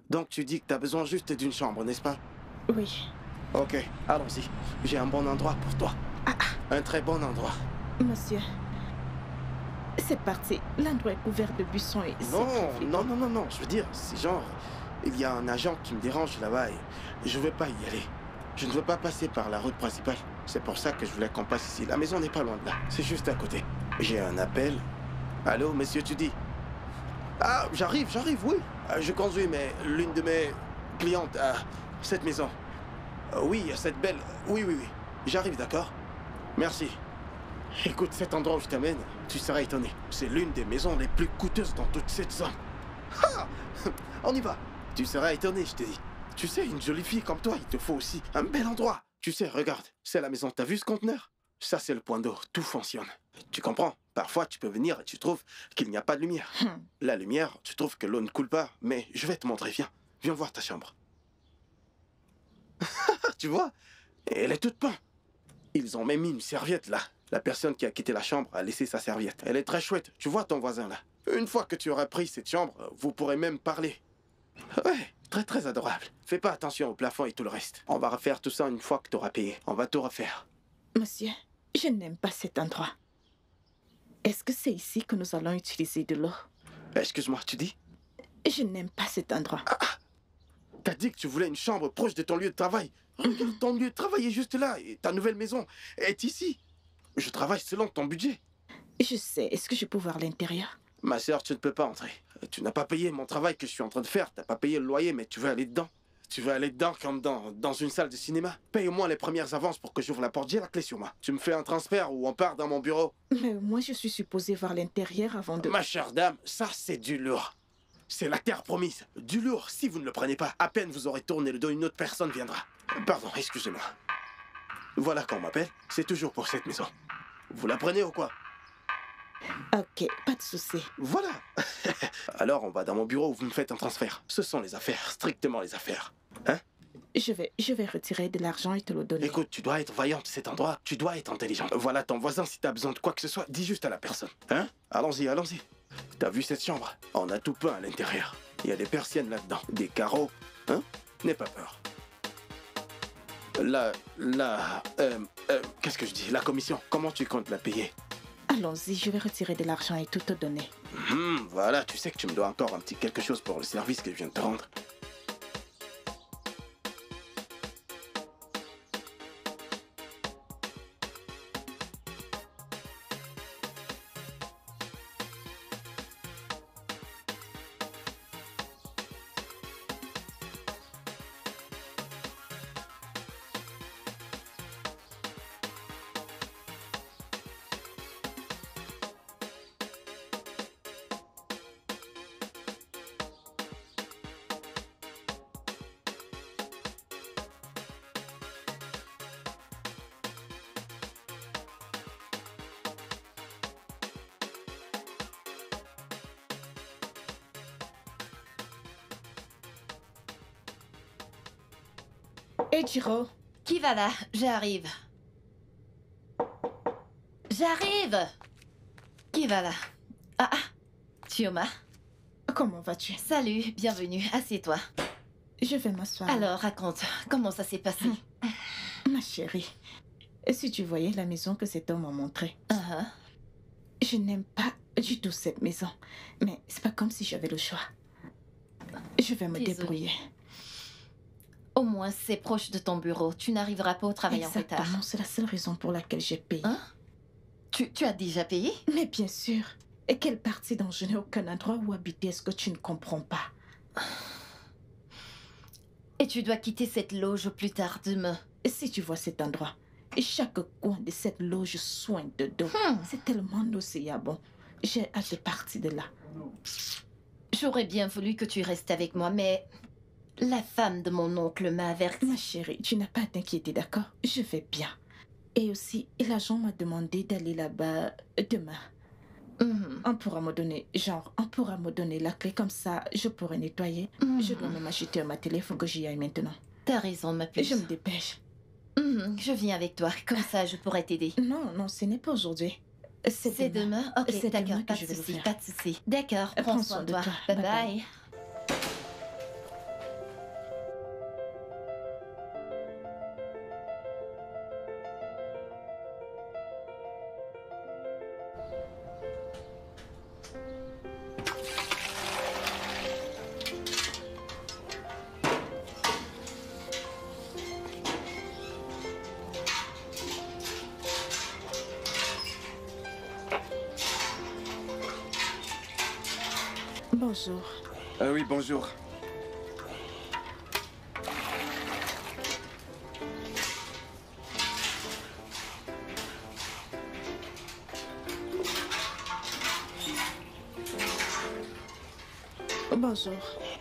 Donc tu dis que t'as besoin juste d'une chambre, n'est-ce pas? Oui. Ok, allons-y. J'ai un bon endroit pour toi. Un très bon endroit. Monsieur, cette partie, l'endroit est couvert de buissons et... Non. Je veux dire, c'est genre... Il y a un agent qui me dérange là-bas et je veux pas y aller. Je ne veux pas passer par la route principale. C'est pour ça que je voulais qu'on passe ici. La maison n'est pas loin de là. C'est juste à côté. J'ai un appel. Allô, monsieur, tu dis? Ah, j'arrive, oui. Je conduis, mais l'une de mes clientes a cette maison. Oui, cette belle... Oui. J'arrive, d'accord? Merci. Écoute, cet endroit où je t'amène, tu seras étonné. C'est l'une des maisons les plus coûteuses dans toute cette zone. Ah! On y va. Tu seras étonné, je te dis. Tu sais, une jolie fille comme toi, il te faut aussi un bel endroit. Tu sais, regarde, c'est la maison. T'as vu ce conteneur? Ça, c'est le point d'eau. Tout fonctionne. Tu comprends? Parfois, tu peux venir et tu trouves qu'il n'y a pas de lumière. La lumière, tu trouves que l'eau ne coule pas. Mais je vais te montrer, viens. Viens voir ta chambre. Tu vois? Elle est toute peinte. Ils ont même mis une serviette là. La personne qui a quitté la chambre a laissé sa serviette. Elle est très chouette. Tu vois ton voisin là? Une fois que tu auras pris cette chambre, vous pourrez même parler. Ouais, très adorable. Fais pas attention au plafond et tout le reste. On va refaire tout ça une fois que tu auras payé. On va tout refaire. Monsieur, je n'aime pas cet endroit. Est-ce que c'est ici que nous allons utiliser de l'eau? Excuse-moi, tu dis? Je n'aime pas cet endroit. T'as dit que tu voulais une chambre proche de ton lieu de travail. Regarde, ton lieu de travail est juste là et ta nouvelle maison est ici. Je travaille selon ton budget. Je sais. Est-ce que je peux voir l'intérieur? Ma sœur, tu ne peux pas entrer. Tu n'as pas payé mon travail que je suis en train de faire. T'as pas payé le loyer, mais tu veux aller dedans. Tu veux aller dedans comme dans une salle de cinéma. Paye au moins les premières avances pour que j'ouvre la porte. J'ai la clé sur moi. Tu me fais un transfert ou on part dans mon bureau. Mais moi, je suis supposée voir l'intérieur avant de... Ma chère dame, ça c'est du lourd. C'est la terre promise. Du lourd, si vous ne le prenez pas, à peine vous aurez tourné le dos, une autre personne viendra. Pardon, excusez-moi. Voilà qu'on m'appelle. C'est toujours pour cette maison. Vous la prenez ou quoi? Ok, pas de souci. Voilà. Alors on va dans mon bureau où vous me faites un transfert. Ce sont les affaires, strictement les affaires. Hein? Je vais retirer de l'argent et te le donner. Écoute, tu dois être vaillante cet endroit. Tu dois être intelligente. Voilà ton voisin, si t'as besoin de quoi que ce soit, dis juste à la personne. Hein? Allons-y. T'as vu cette chambre? On a tout peint à l'intérieur. Il y a des persiennes là-dedans, des carreaux. Hein? N'aie pas peur. Qu'est-ce que je dis? La commission, comment tu comptes la payer? Allons-y, je vais retirer de l'argent et tout te donner. Voilà, tu sais que tu me dois encore un petit quelque chose pour le service que je viens de te rendre. Ejiro, Qui va là? J'arrive. J'arrive! Qui va là? Chioma. comment vas-tu? Salut, bienvenue, assieds-toi. Je vais m'asseoir. Alors, raconte, comment ça s'est passé? Ma chérie, si tu voyais la maison que cet homme m'a montrée. Je n'aime pas du tout cette maison. Mais c'est pas comme si j'avais le choix. Je vais me débrouiller. Au moins, c'est proche de ton bureau. Tu n'arriveras pas au travail en retard. Exactement, c'est la seule raison pour laquelle j'ai payé. Hein? Tu as déjà payé? Mais bien sûr. Et quelle partie dont je n'ai aucun endroit où habiter est-ce que tu ne comprends pas? Et tu dois quitter cette loge plus tard demain. Si tu vois cet endroit, et chaque coin de cette loge soigne de dos, c'est tellement nauséabond. J'ai hâte de partir de là. J'aurais bien voulu que tu restes avec moi, mais la femme de mon oncle m'a averti. Ma chérie, tu n'as pas à t'inquiéter, d'accord? Je vais bien. Et aussi, l'agent m'a demandé d'aller là-bas demain. On pourra me donner la clé, comme ça, je pourrai nettoyer. Je dois même acheter un matériel, il faut que j'y aille maintenant. T'as raison, ma puce. Je me dépêche. Je viens avec toi, comme ça je pourrai t'aider. Non, ce n'est pas aujourd'hui. C'est demain? Ok, C'est d'accord, demain pas que de je vais le souci, faire. pas de souci. D'accord, prends soin de toi. Bye Bye bye. bye. Bonjour. Oui, bonjour. Bonjour.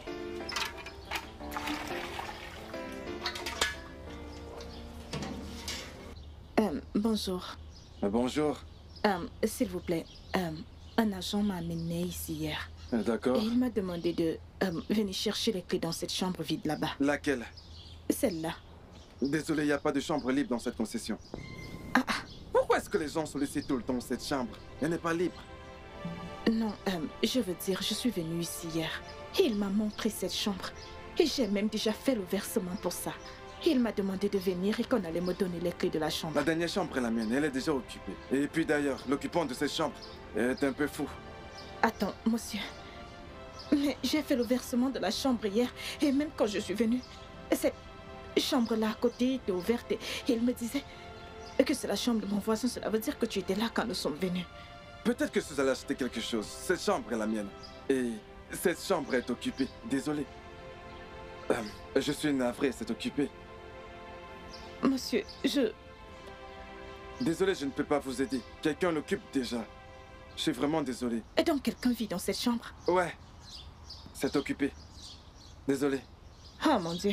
Bonjour. Bonjour. S'il vous plaît, un agent m'a amené ici hier. D'accord. Et il m'a demandé de venir chercher les clés dans cette chambre vide là-bas. Laquelle? Celle-là. Désolé, il n'y a pas de chambre libre dans cette concession. Pourquoi est-ce que les gens sollicitent tout le temps cette chambre? Elle n'est pas libre. Non, je veux dire, je suis venue ici hier. Et il m'a montré cette chambre. Et j'ai même déjà fait le versement pour ça. Il m'a demandé de venir et qu'on allait me donner les clés de la chambre. La dernière chambre est la mienne, elle est déjà occupée. Et puis d'ailleurs, l'occupant de cette chambre est un peu fou. Attends, monsieur. Mais j'ai fait le versement de la chambre hier. Et même quand je suis venue, cette chambre-là à côté était ouverte. Et il me disait que c'est la chambre de mon voisin. Cela veut dire que tu étais là quand nous sommes venus. Peut-être que vous allez acheter quelque chose. Cette chambre est la mienne. Et cette chambre est occupée. Désolé. Je suis navré, c'est occupé. Monsieur, Désolé, je ne peux pas vous aider. Quelqu'un l'occupe déjà. Je suis vraiment désolé. Et donc quelqu'un vit dans cette chambre? Ouais. C'est occupé. Désolé. Oh mon Dieu.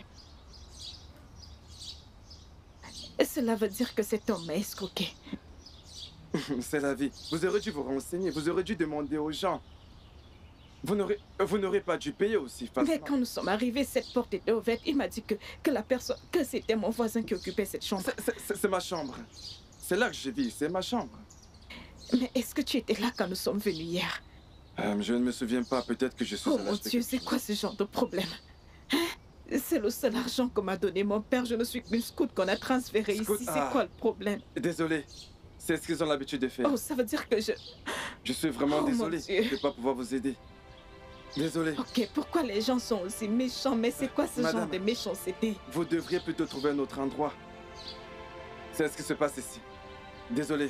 Cela veut dire que cet homme m'a escroqué. C'est la vie. Vous aurez dû vous renseigner. Vous aurez dû demander aux gens. Vous n'aurez pas dû payer aussi facilement. Mais quand nous sommes arrivés, cette porte était ouverte. Il m'a dit que c'était mon voisin qui occupait cette chambre. C'est ma chambre. C'est là que je vis. C'est ma chambre. Mais est-ce que tu étais là quand nous sommes venus hier? Je ne me souviens pas. Peut-être que je suis Oh mon Dieu, c'est quoi ce genre de problème? Hein? C'est le seul argent que m'a donné mon père. Je ne suis qu'une scout qu'on a transféré ici. C'est quoi le problème? Désolé. C'est ce qu'ils ont l'habitude de faire. Oh, ça veut dire que Je suis vraiment désolé de ne pas pouvoir vous aider. Désolé. Ok, pourquoi les gens sont aussi méchants? Mais c'est quoi ce Madame, genre de méchanceté? Vous devriez plutôt trouver un autre endroit. C'est ce qui se passe ici. Désolé.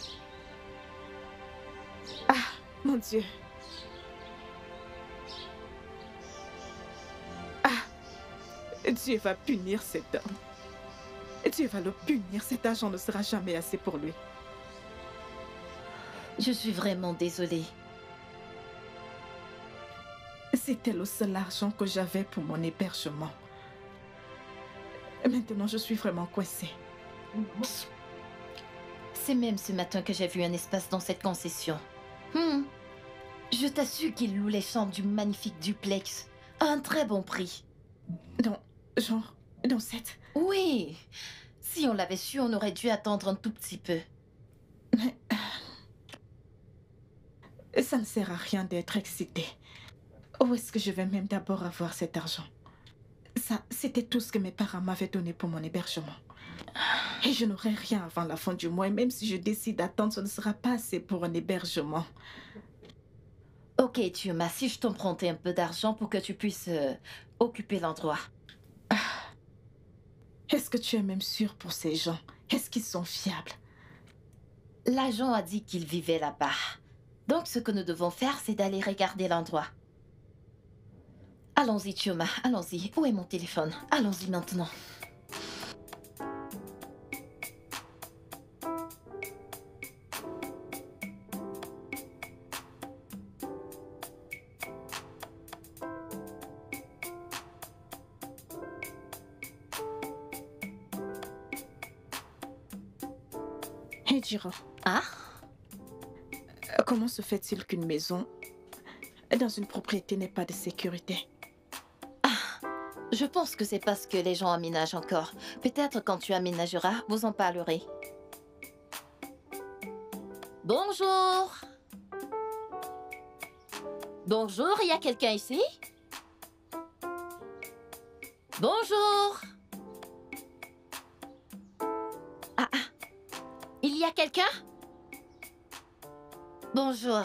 Ah, mon Dieu. Ah, Dieu va punir cet homme. Dieu va le punir. Cet argent ne sera jamais assez pour lui. Je suis vraiment désolée. C'était le seul argent que j'avais pour mon hébergement. Maintenant, je suis vraiment coincée. C'est même ce matin que j'ai vu un espace dans cette concession. Je t'assure qu'il loue les chambres du magnifique duplex à un très bon prix. Dans cette... Oui. Si on l'avait su, on aurait dû attendre un tout petit peu. Mais... ça ne sert à rien d'être excitée. Où est-ce que je vais même d'abord avoir cet argent? Ça, c'était tout ce que mes parents m'avaient donné pour mon hébergement. Et je n'aurai rien avant la fin du mois. Et même si je décide d'attendre, ce ne sera pas assez pour un hébergement. Ok, Tioma, si je t'empruntais un peu d'argent pour que tu puisses occuper l'endroit. Est-ce que tu es même sûr pour ces gens? Est-ce qu'ils sont fiables? L'agent a dit qu'il vivait là-bas. Donc ce que nous devons faire, c'est d'aller regarder l'endroit. Allons-y, Tioma, allons-y. Où est mon téléphone? Allons-y maintenant. Hey, Jiro. Ah? Comment se fait-il qu'une maison dans une propriété n'ait pas de sécurité? Je pense que c'est parce que les gens aménagent encore. Peut-être quand tu aménageras, vous en parlerez. Bonjour. Bonjour, il y a quelqu'un ici? Bonjour. Il y a quelqu'un? Bonjour.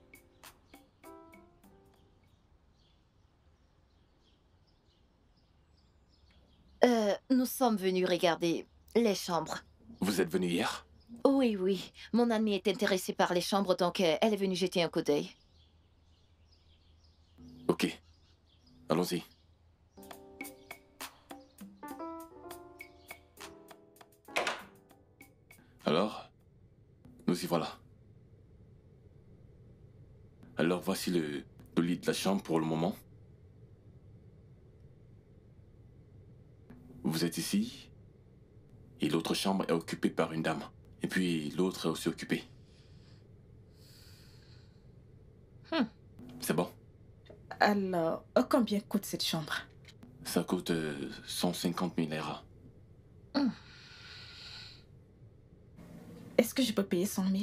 Nous sommes venus regarder les chambres. Vous êtes venu hier? Oui, oui. Mon amie est intéressée par les chambres, donc elle est venue jeter un coup d'œil. Ok, allons-y. Alors, nous y voilà. Alors voici le lit de la chambre pour le moment. Vous êtes ici, et l'autre chambre est occupée par une dame. Et puis l'autre est aussi occupée. C'est bon. Alors, combien coûte cette chambre? Ça coûte 150 000 Naira. Est-ce que je peux payer 100 000?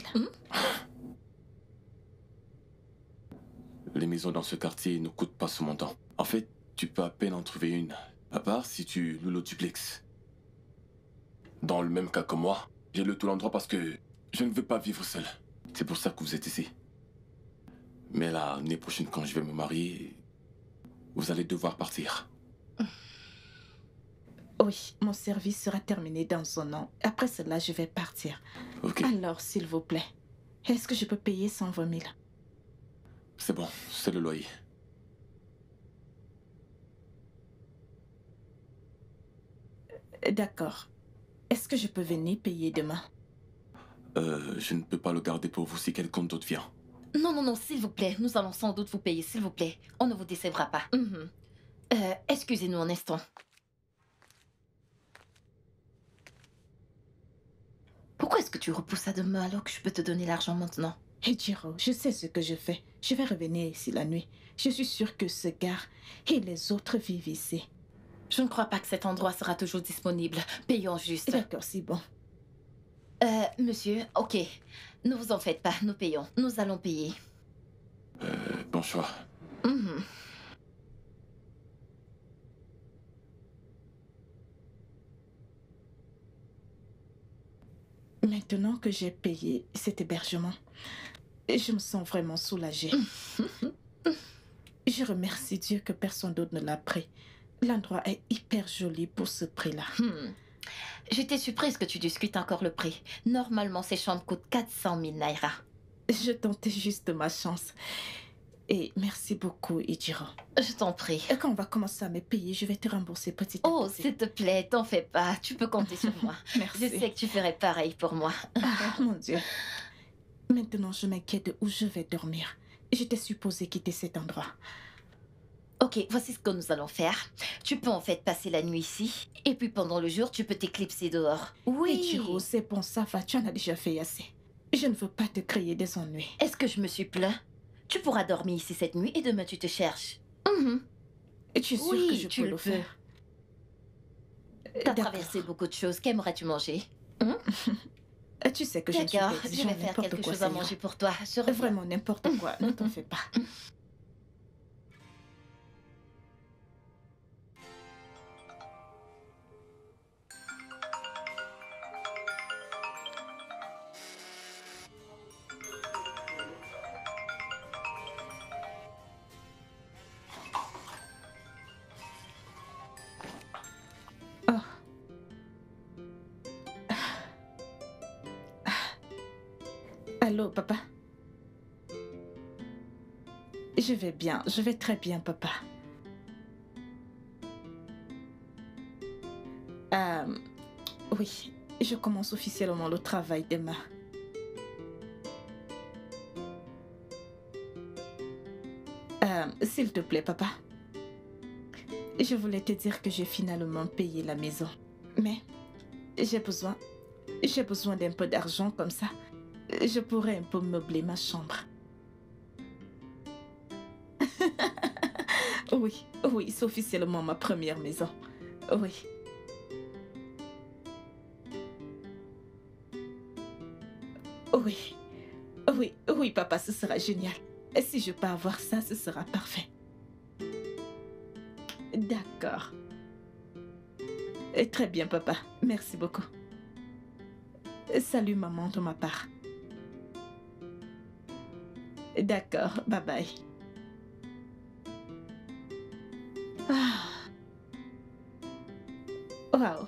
Les maisons dans ce quartier ne coûtent pas ce montant. En fait, tu peux à peine en trouver une, à part si tu loues le duplex. Dans le même cas que moi, j'ai loué tout l'endroit parce que je ne veux pas vivre seul. C'est pour ça que vous êtes ici. Mais l'année prochaine, quand je vais me marier, vous allez devoir partir. Oui, mon service sera terminé dans un an. Après cela, je vais partir. Ok. Alors, s'il vous plaît, est-ce que je peux payer 120 000? C'est bon, c'est le loyer. D'accord. Est-ce que je peux venir payer demain? Je ne peux pas le garder pour vous si quelqu'un d'autre vient. Non, non, non, s'il vous plaît. Nous allons sans doute vous payer, s'il vous plaît. On ne vous décevra pas. Excusez-nous un instant. Pourquoi est-ce que tu repousses ça demain alors que je peux te donner l'argent maintenant? Ejiro, je sais ce que je fais. Je vais revenir ici la nuit. Je suis sûre que ce gars et les autres vivent ici. Je ne crois pas que cet endroit sera toujours disponible. Payons juste. D'accord, c'est bon. Monsieur, ok. Ne vous en faites pas, nous payons. Nous allons payer. Bon choix. Maintenant que j'ai payé cet hébergement, je me sens vraiment soulagée. Je remercie Dieu que personne d'autre ne l'a pris. L'endroit est hyper joli pour ce prix-là. J'étais surprise que tu discutes encore le prix. Normalement, ces chambres coûtent 400 000 Naira. Je tentais juste ma chance. Et merci beaucoup, Ejiro. Je t'en prie. Et quand on va commencer à me payer, je vais te rembourser petit à Oh, petit. s'il te plaît, t'en fais pas. Tu peux compter sur moi. Merci. Je sais que tu ferais pareil pour moi. Ah, mon Dieu. Maintenant, je m'inquiète de où je vais dormir. J'étais supposée quitter cet endroit. Ok, voici ce que nous allons faire. Tu peux en fait passer la nuit ici. Et puis pendant le jour, tu peux t'éclipser dehors. Oui. Ejiro, c'est bon, ça va. Tu en as déjà fait assez. Je ne veux pas te créer des ennuis. Est-ce que je me suis plaint? Tu pourras dormir ici cette nuit et demain tu te cherches. Et tu es sûre Oui, que je tu peux le le faire? T'as D'accord. traversé beaucoup de choses. Qu'aimerais-tu manger? Tu sais que je ne suis pas D'accord, je exigeante, vais faire n'importe quelque quoi, chose à ça ira. manger pour toi. Je reviens. Vraiment n'importe quoi, ne t'en fais pas. Oh. Allô, papa? Je vais bien, je vais très bien, papa. Oui, je commence officiellement le travail demain. S'il te plaît, papa. Je voulais te dire que j'ai finalement payé la maison. Mais j'ai besoin d'un peu d'argent comme ça. Je pourrais un peu meubler ma chambre. Oui, oui, c'est officiellement ma première maison. Oui. Oui, oui, oui, papa, ce sera génial. Et si je peux avoir ça, ce sera parfait. D'accord. Très bien, papa. Merci beaucoup. Salut, maman, de ma part. D'accord, bye bye. Ah. Wow.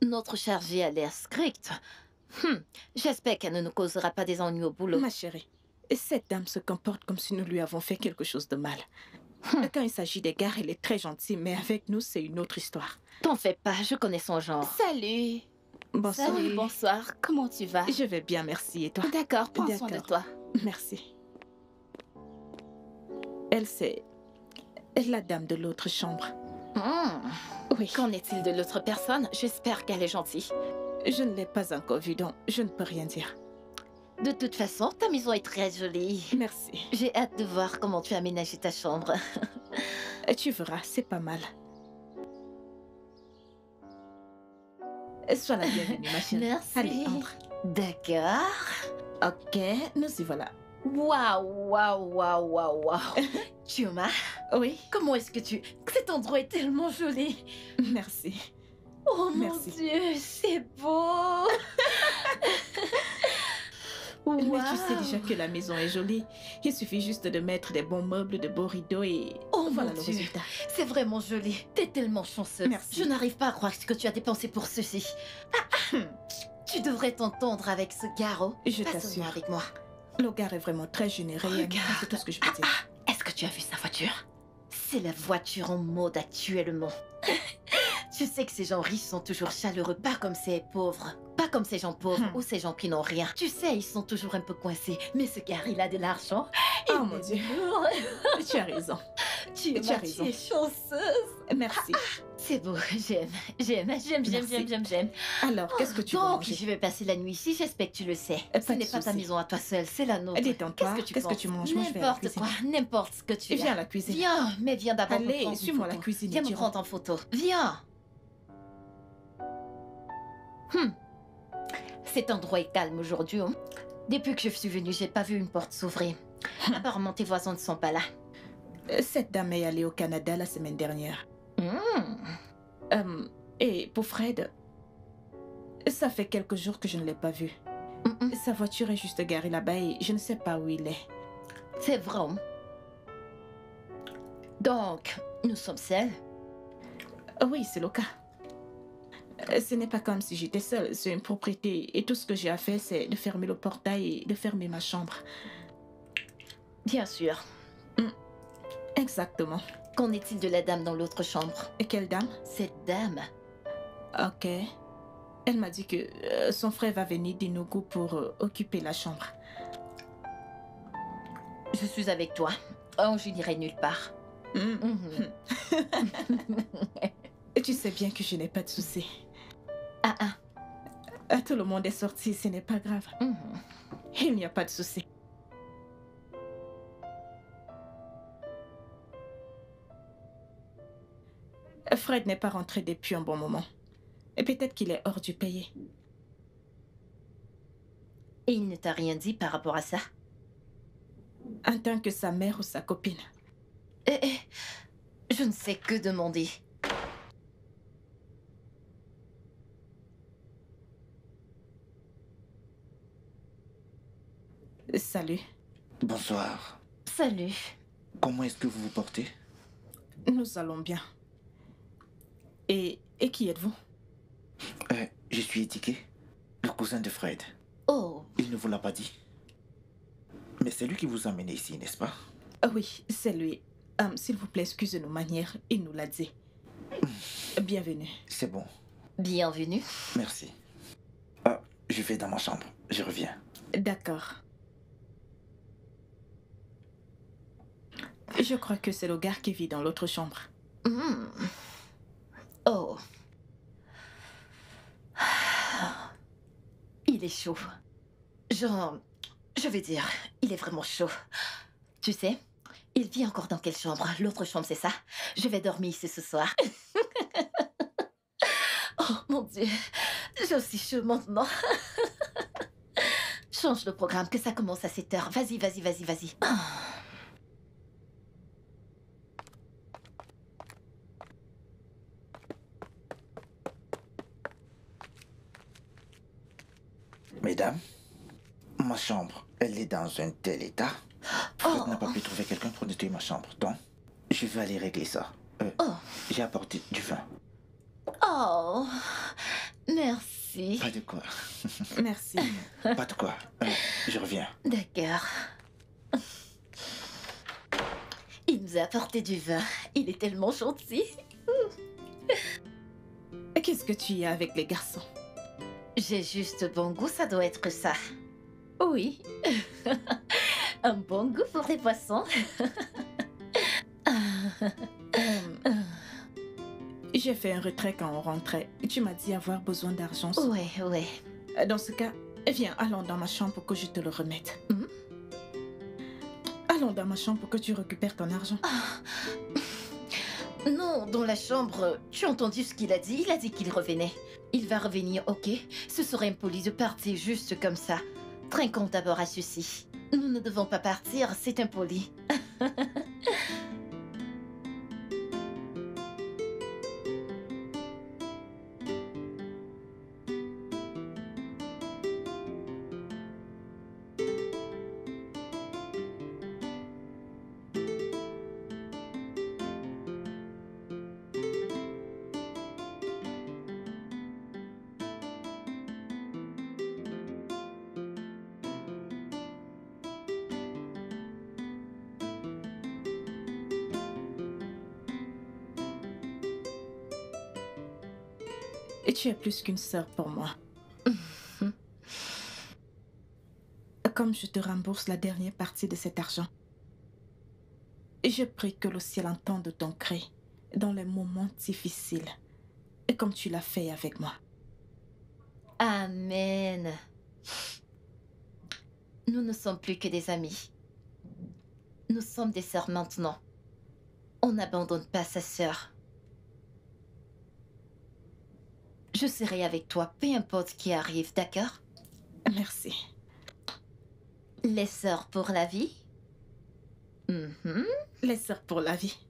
Notre chargée a l'air stricte. J'espère qu'elle ne nous causera pas des ennuis au boulot. Ma chérie, cette dame se comporte comme si nous lui avons fait quelque chose de mal. Quand il s'agit des gars, elle est très gentille, mais avec nous, c'est une autre histoire. T'en fais pas, je connais son genre. Salut. Bonsoir. Salut, bonsoir. Comment tu vas? Je vais bien, merci. Et toi? D'accord, prends soin de toi. Merci. Elle, c'est la dame de l'autre chambre. Oui. Qu'en est-il de l'autre personne? J'espère qu'elle est gentille. Je ne l'ai pas encore vue, donc je ne peux rien dire. De toute façon, ta maison est très jolie. Merci. J'ai hâte de voir comment tu as aménagé ta chambre. Tu verras, c'est pas mal. Sois la bienvenue, ma chérie. Merci. Allez, entre. D'accord. Ok, nous y voilà. Waouh, waouh, waouh, waouh, waouh. Chioma, Oui, comment est-ce que tu... Cet endroit est tellement joli. merci. Oh Merci. mon Dieu, c'est beau. Mais tu Waouh. sais déjà que la maison est jolie. Il suffit juste de mettre des bons meubles, de beaux rideaux et Oh voilà mon le Dieu. résultat. C'est vraiment joli. T'es tellement chanceuse. Merci. Je n'arrive pas à croire ce que tu as dépensé pour ceci. Tu devrais t'entendre avec ce Garo. Je Passe-moi t'assure. avec moi. Le gars est vraiment très généreux et amical, c'est tout ce que je peux dire. Est-ce que tu as vu sa voiture? C'est la voiture en mode actuellement. Tu sais que ces gens riches sont toujours chaleureux, pas comme ces pauvres. Pas comme ces gens pauvres ou ces gens qui n'ont rien. Tu sais, ils sont toujours un peu coincés. Mais ce gars, il a de l'argent. Oh mon Dieu. Tu as raison. Tu as raison. es chanceuse. Merci. C'est beau, j'aime. Merci. Alors, qu'est-ce que tu veux Donc, manger? je vais passer la nuit ici, j'espère que tu le sais. Pas Ce de n'est pas ta souci. maison à toi seule, c'est la nôtre. Détends-toi. Qu'est-ce que tu Qu'est-ce que penses? tu manges? Moi, je vais à la N'importe cuisine. quoi, n'importe ce que tu Viens à la cuisine. Viens, mais viens d'abord me Allez, prendre une suis-moi à la photo. cuisine. Viens et me tu prendre en photo. Viens. Cet endroit est calme aujourd'hui. Hein. Depuis que je suis venue, j'ai pas vu une porte s'ouvrir. Apparemment, tes voisins ne sont pas là. Cette dame est allée au Canada la semaine dernière. Hmm. Et pour Fred, ça fait quelques jours que je ne l'ai pas vu. Sa voiture est juste garée là-bas et je ne sais pas où il est. C'est vrai. Hein. Donc, nous sommes seuls. Oui, c'est le cas. Ce n'est pas comme si j'étais seule. C'est une propriété et tout ce que j'ai à faire, c'est de fermer le portail et de fermer ma chambre. Bien sûr. Exactement. Qu'en est-il de la dame dans l'autre chambre? Et quelle dame? Cette dame? Ok. Elle m'a dit que son frère va venir d'Inugu pour occuper la chambre. Je suis avec toi. Oh, je n'irai nulle part. Tu sais bien que je n'ai pas de soucis. Tout le monde est sorti, ce n'est pas grave. Il n'y a pas de soucis. Fred n'est pas rentré depuis un bon moment. Et peut-être qu'il est hors du pays. Et il ne t'a rien dit par rapport à ça? En tant que sa mère ou sa copine. Je ne sais que demander. Salut. Bonsoir. Salut. Comment est-ce que vous vous portez? Nous allons bien. Et qui êtes-vous? Je suis Étiqué, le cousin de Fred. Oh. Il ne vous l'a pas dit. Mais c'est lui qui vous a amené ici, n'est-ce pas? Oui, c'est lui. S'il vous plaît, excusez nos manières, il nous l'a dit. Bienvenue. C'est bon. Bienvenue. Merci. Je vais dans ma chambre. Je reviens. D'accord. Je crois que c'est le gars qui vit dans l'autre chambre. Oh. Il est chaud. Genre, je veux dire, il est vraiment chaud. Tu sais, il vit encore dans quelle chambre? L'autre chambre, c'est ça? Je vais dormir ici ce soir. Oh mon Dieu, j'ai aussi chaud maintenant. Change le programme, que ça commence à 7 heures. Vas-y. Mesdames, ma chambre, elle est dans un tel état. Fred n'a pas pu trouver quelqu'un pour nettoyer ma chambre. Donc, je vais aller régler ça. J'ai apporté du vin. Oh, Merci. Pas de quoi. Merci. Pas de quoi. Je reviens. D'accord. Il nous a apporté du vin. Il est tellement gentil. Qu'est-ce que tu y as avec les garçons? J'ai juste bon goût, ça doit être ça. Oui. Un bon goût pour les poissons. J'ai fait un retrait quand on rentrait. Tu m'as dit avoir besoin d'argent. Ouais. Dans ce cas, viens, allons dans ma chambre pour que je te le remette. Allons dans ma chambre pour que tu récupères ton argent. Non, dans la chambre, tu as entendu ce qu'il a dit? Il a dit qu'il revenait. Il va revenir, ok? Ce serait impoli de partir juste comme ça. Trinquons d'abord à ceci. Nous ne devons pas partir, c'est impoli. Et tu es plus qu'une sœur pour moi. Comme je te rembourse la dernière partie de cet argent, je prie que le ciel entende ton cri dans les moments difficiles, et comme tu l'as fait avec moi. Amen. Nous ne sommes plus que des amis. Nous sommes des sœurs maintenant. On n'abandonne pas sa sœur. Je serai avec toi, peu importe qui arrive, d'accord? Merci. Les sœurs pour la vie? Les sœurs pour la vie.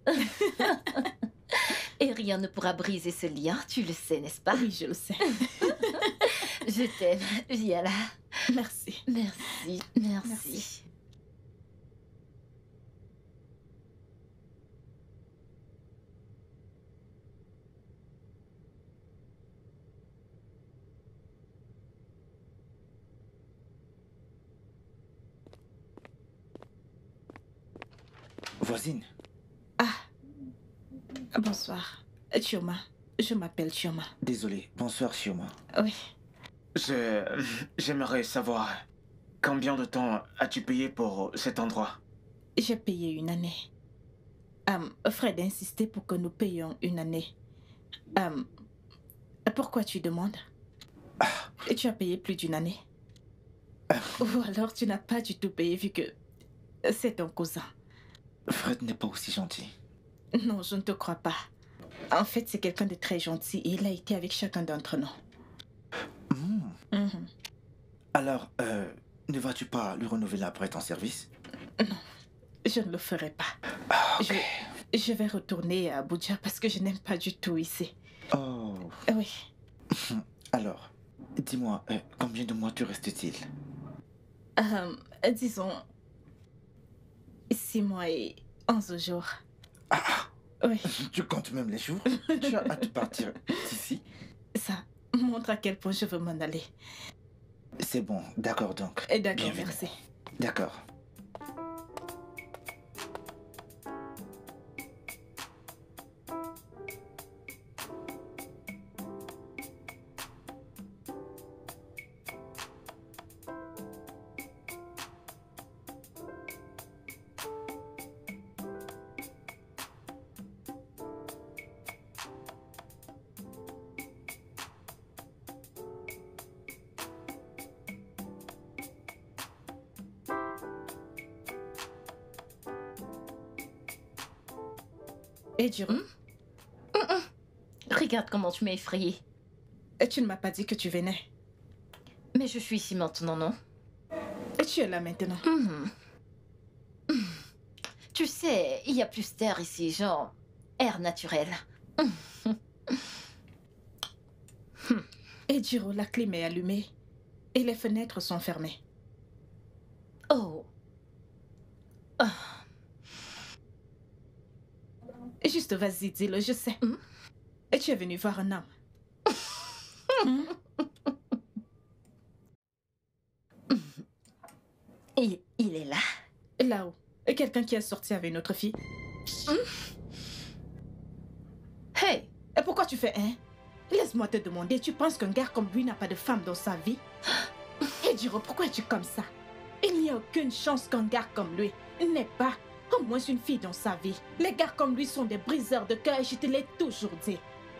Et rien ne pourra briser ce lien, tu le sais, n'est-ce pas? Oui, je le sais. Je t'aime, viens là. Merci. Merci. Voisine. Bonsoir. Chioma. Je m'appelle Chioma. Désolé. Bonsoir, Chioma. Oui. J'aimerais savoir combien de temps as-tu payé pour cet endroit? J'ai payé 1 année. Fred a insisté pour que nous payions 1 année. Pourquoi tu demandes? Et tu as payé plus d'1 année? Ou alors tu n'as pas du tout payé vu que c'est ton cousin? Fred n'est pas aussi gentil. Non, je ne te crois pas. En fait, c'est quelqu'un de très gentil et il a été avec chacun d'entre nous. Alors, ne vas-tu pas lui renouveler après ton service? Non, je ne le ferai pas. Okay. Je vais retourner à Abuja parce que je n'aime pas du tout ici. Oh. Oui. Alors, dis-moi, combien de mois tu restes-t-il? Disons 6 mois et 11 jours. Oui. Tu comptes même les jours? Tu as hâte de partir d'ici? Ça montre à quel point je veux m'en aller. C'est bon, d'accord donc. D'accord, bienvenue. merci. D'accord. Et Jiro, Regarde comment tu m'as effrayée. tu ne m'as pas dit que tu venais. Mais je suis ici maintenant, non? Et tu es là maintenant. Tu sais, il y a plus d'air ici, genre air naturel. Et Jiro, la clim est allumée et les fenêtres sont fermées. Oh. Juste vas-y, dis-le, je sais. Et tu es venu voir un homme. Il est là. Là-haut. Quelqu'un qui est sorti avec une autre fille. Hey! Et pourquoi tu fais hein? Laisse-moi te demander, tu penses qu'un gars comme lui n'a pas de femme dans sa vie? Et Jiro, pourquoi es-tu comme ça? Il n'y a aucune chance qu'un gars comme lui n'ait pas au moins une fille dans sa vie. Les gars comme lui sont des briseurs de cœur et je te l'ai toujours dit.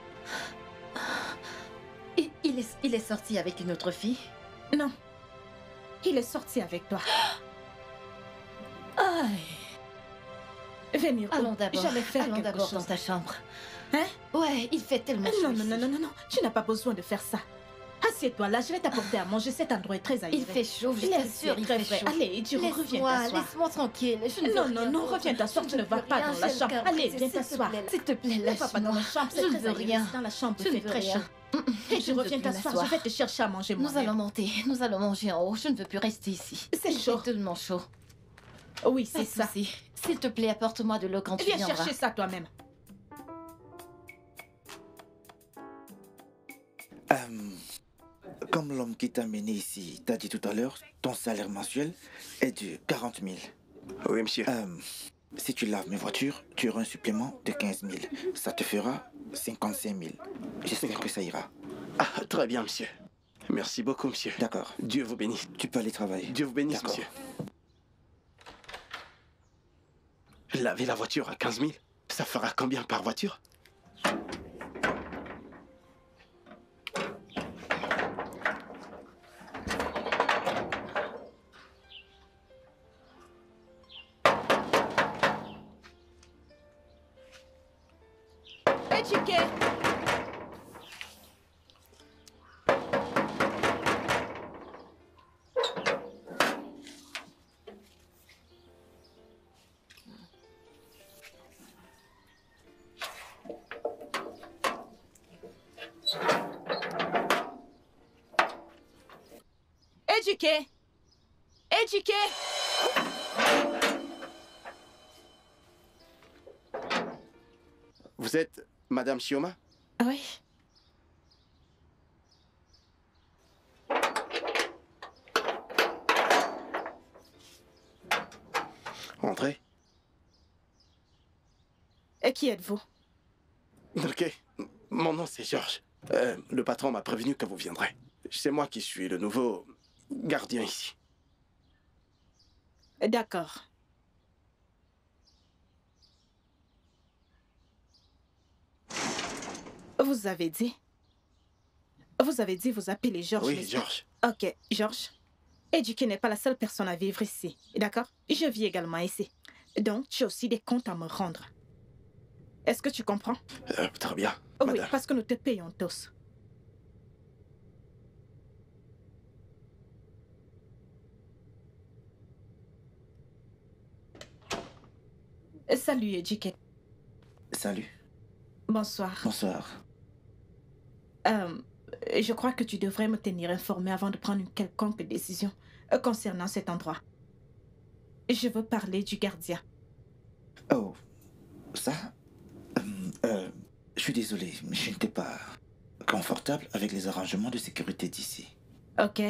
Il est sorti avec une autre fille? Non. Il est sorti avec toi. Aïe. Venir. Allons d'abord. J'allais faire Allons quelque d'abord chose. dans ta chambre. Hein? Ouais, il fait tellement chaud. Non, non, non, non, non, non. Tu n'as pas besoin de faire ça. Assieds-toi là, je vais t'apporter à manger. Cet endroit est très aéré. Il fait chaud, je t'assure, il fait chaud. Allez, Jiro, reviens t'asseoir. Laisse-moi tranquille. Je ne veux Non, rien non, non, d'autre. reviens t'asseoir. Tu ne vas pas dans la chambre. Allez, viens t'asseoir. S'il te plaît, Ne va pas dans lâche-moi. la chambre, c'est Je ne très veux aéré. rien. Dans la chambre, Je il ne fait veux très rien. chaud. Et Je tu ne veux reviens plus t'asseoir, m'asseoir. je vais te chercher à manger Nous moi-même. allons monter. Nous allons manger en haut. Je ne veux plus rester ici. C'est Il chaud. fait tellement chaud. Oui, Pas c'est de ça. souci. S'il te plaît, apporte-moi de l'eau quand tu Viens viendras. chercher ça toi-même. Comme l'homme qui t'a amené ici t'a dit tout à l'heure, ton salaire mensuel est de 40 000. Oui, monsieur. Si tu laves mes voitures, tu auras un supplément de 15 000. Ça te fera 55 000. J'espère que ça ira. Ah, très bien, monsieur. Merci beaucoup, monsieur. D'accord. Dieu vous bénisse. Tu peux aller travailler. Dieu vous bénisse, D'accord. monsieur. Laver la voiture à 15 000, ça fera combien par voiture? Éduqué. Éduqué. Éduqué. Vous êtes Madame Shioma? Oui. Entrez. Et qui êtes-vous? Ok. Mon nom, c'est Georges. Le patron m'a prévenu que vous viendrez. C'est moi qui suis le nouveau gardien ici. D'accord. Vous avez dit vous appelez Georges. Oui, n'est-ce pas? Georges. Ok, Georges. Éduqué n'est pas la seule personne à vivre ici, d'accord? Je vis également ici. Donc, tu as aussi des comptes à me rendre. Est-ce que tu comprends? Très bien, Oui, madame. parce que nous te payons tous. Salut, Éduqué. Salut. Bonsoir. Bonsoir. Je crois que tu devrais me tenir informé avant de prendre une quelconque décision concernant cet endroit. Je veux parler du gardien. Oh, ça je suis désolé, mais je n'étais pas confortable avec les arrangements de sécurité d'ici. Ok.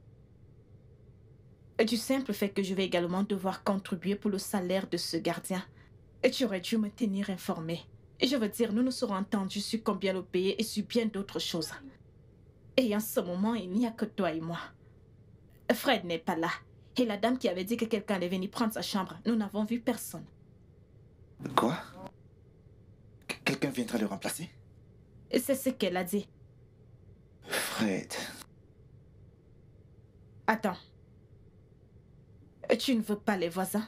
Du simple fait que je vais également devoir contribuer pour le salaire de ce gardien. Et tu aurais dû me tenir informé. Et je veux dire, nous nous serons entendus sur combien le payer et sur bien d'autres choses. Et en ce moment, il n'y a que toi et moi. Fred n'est pas là. Et la dame qui avait dit que quelqu'un allait venir prendre sa chambre, nous n'avons vu personne. Quoi? Quelqu'un viendra le remplacer? Et c'est ce qu'elle a dit. Fred. Attends. Tu ne veux pas les voisins?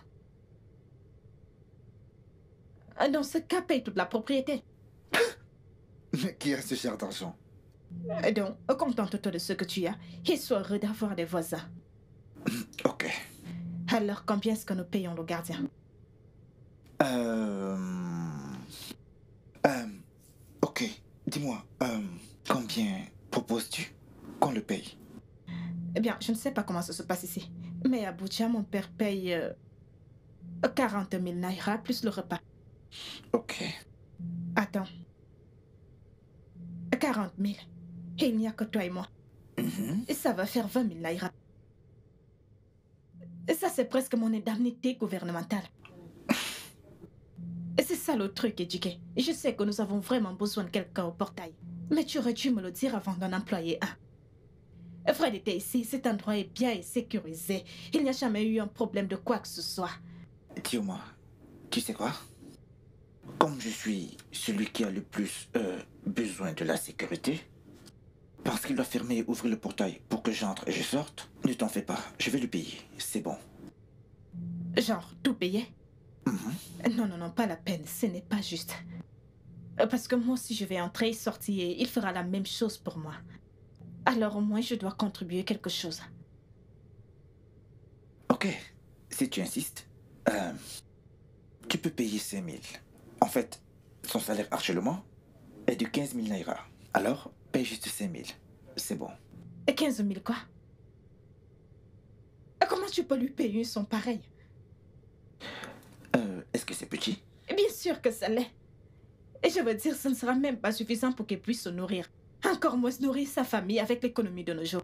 Dans ce cas, paye toute la propriété. Mais qui a ce genre d'argent? Donc, contente-toi de ce que tu as et sois heureux d'avoir des voisins. Ok. Alors, combien est-ce que nous payons le gardien? Ok. Dis-moi, combien proposes-tu qu'on le paye? Eh bien, je ne sais pas comment ça se passe ici. Mais à Abuja, mon père paye 40 000 naira plus le repas. Ok. Attends. 40 000. Et il n'y a que toi et moi. Et ça va faire 20 000 naira. Et ça, c'est presque mon indemnité gouvernementale. Et c'est ça le truc, Edike. Je sais que nous avons vraiment besoin de quelqu'un au portail. Mais tu aurais dû me le dire avant d'en employer un. Fred était ici, cet endroit est bien et sécurisé. Il n'y a jamais eu un problème de quoi que ce soit. Dis-moi, tu sais quoi? Comme je suis celui qui a le plus besoin de la sécurité, parce qu'il doit fermer et ouvrir le portail pour que j'entre et je sorte, ne t'en fais pas, je vais lui payer, c'est bon. Genre, tout payer? Non, non, non, pas la peine, ce n'est pas juste. Parce que moi, si je vais entrer et sortir, il fera la même chose pour moi. Alors au moins, je dois contribuer quelque chose. Ok, si tu insistes, tu peux payer 5 000. En fait, son salaire actuellement est de 15 000 naira. Alors, paye juste 5 000. C'est bon. Et 15 000 quoi? Comment tu peux lui payer une somme pareille? Est-ce que c'est petit? Bien sûr que ça l'est. Et je veux dire, ce ne sera même pas suffisant pour qu'il puisse se nourrir. Encore moins se nourrir sa famille avec l'économie de nos jours.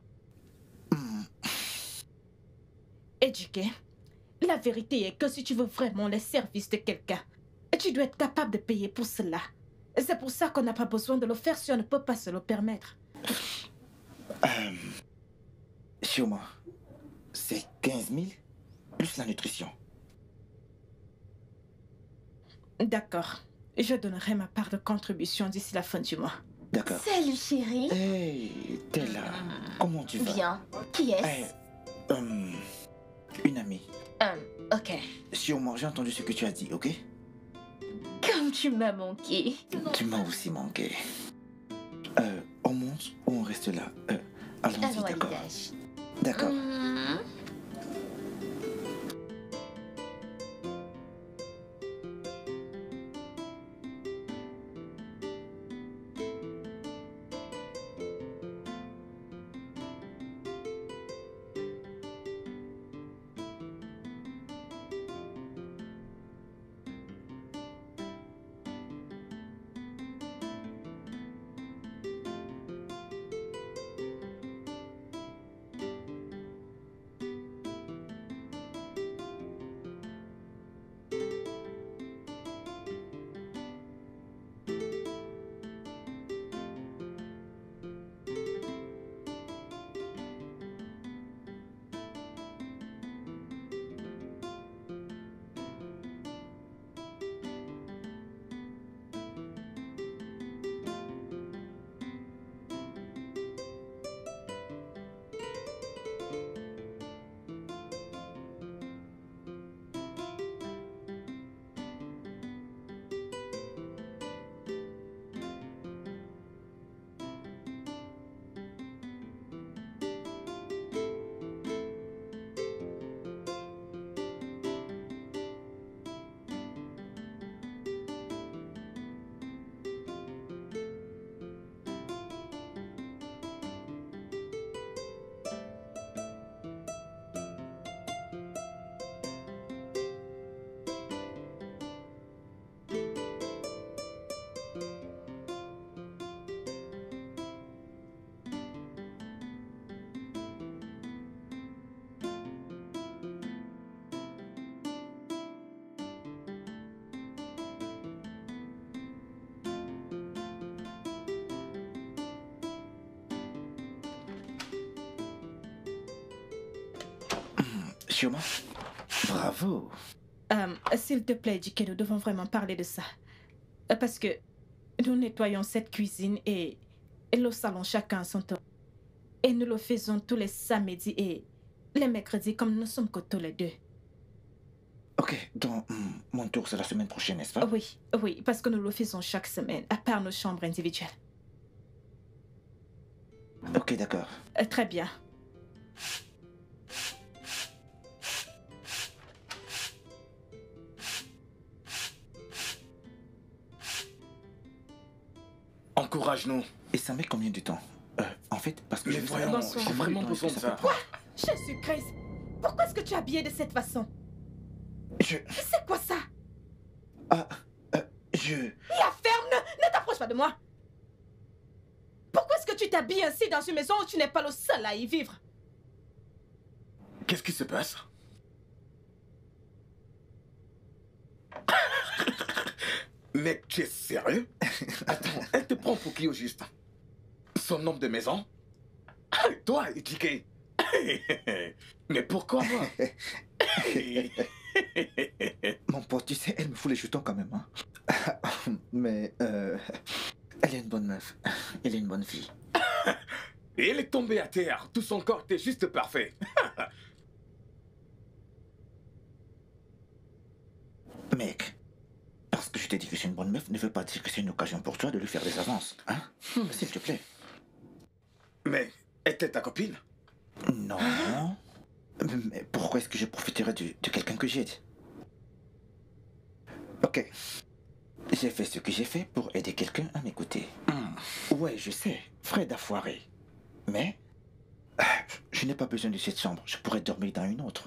Éduqué, la vérité est que si tu veux vraiment les services de quelqu'un, tu dois être capable de payer pour cela. C'est pour ça qu'on n'a pas besoin de le faire si on ne peut pas se le permettre. Chioma, c'est 15 000 plus la nutrition. D'accord. Je donnerai ma part de contribution d'ici la fin du mois. D'accord. Salut chérie. Hey, t'es là. Comment tu vas? Bien. Qui est-ce? Une amie. Ok. Chioma, j'ai entendu ce que tu as dit, ok? Comme tu m'as manqué. Tu m'as aussi manqué. On monte ou on reste là? Allons-y, Allons à d'accord. l'étage. D'accord. Chioma, bravo. S'il te plaît, Dike, nous devons vraiment parler de ça. Parce que nous nettoyons cette cuisine et le salon chacun à son tour. Et nous le faisons tous les samedis et les mercredis comme nous sommes que tous les deux. Ok, donc mon tour c'est la semaine prochaine, n'est-ce pas? Oui, oui, parce que nous le faisons chaque semaine, à part nos chambres individuelles. Ok, d'accord. Très bien. Encourage-nous. Et ça met combien de temps? En fait, parce que Mais je veux voyons, savoir j'ai vraiment besoin de ça. Quoi? Jésus-Christ! Pourquoi est-ce que tu es habillé de cette façon? C'est quoi ça? La ferme! Ne t'approche pas de moi! Pourquoi est-ce que tu t'habilles ainsi dans une maison où tu n'es pas le seul à y vivre? Qu'est-ce qui se passe? Mec, tu es sérieux? Attends, elle te prend pour qui au juste? Son homme de maison? Toi, Ichike? Mais pourquoi moi? Mon pote, tu sais, elle me fout les jetons quand même. Hein. Mais elle est une bonne meuf. Elle est une bonne fille. Et elle est tombée à terre. Tout son corps était juste parfait. Mec, parce que je t'ai dit que c'est une bonne meuf ne veut pas dire que c'est une occasion pour toi de lui faire des avances. Hein? S'il te plaît. Mais est-elle ta copine? Non. Mais pourquoi est-ce que je profiterais de quelqu'un que j'aide? Ok. J'ai fait ce que j'ai fait pour aider quelqu'un à m'écouter. Ouais, je sais. Fred a foiré. Mais je n'ai pas besoin de cette chambre. Je pourrais dormir dans une autre.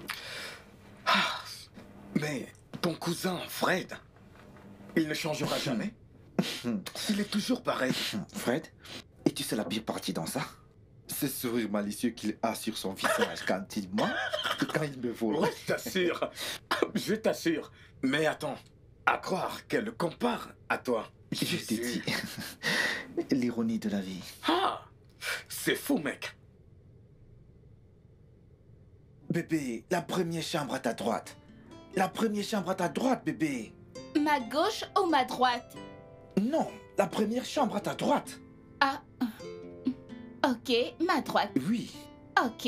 Mais ton cousin, Fred, il ne changera jamais. Il est toujours pareil. Fred, et tu sais la pire partie dans ça? Ce sourire malicieux qu'il a sur son visage quand il ment et quand il me vole. Ouais, je t'assure. Je t'assure. Mais attends, à croire qu'elle le compare à toi. Je t'ai dit. L'ironie de la vie. Ah, c'est fou, mec. Bébé, la première chambre à ta droite. La première chambre à ta droite, bébé. Ma gauche ou ma droite? Non, la première chambre à ta droite. Ah. Ok, ma droite. Oui. Ok.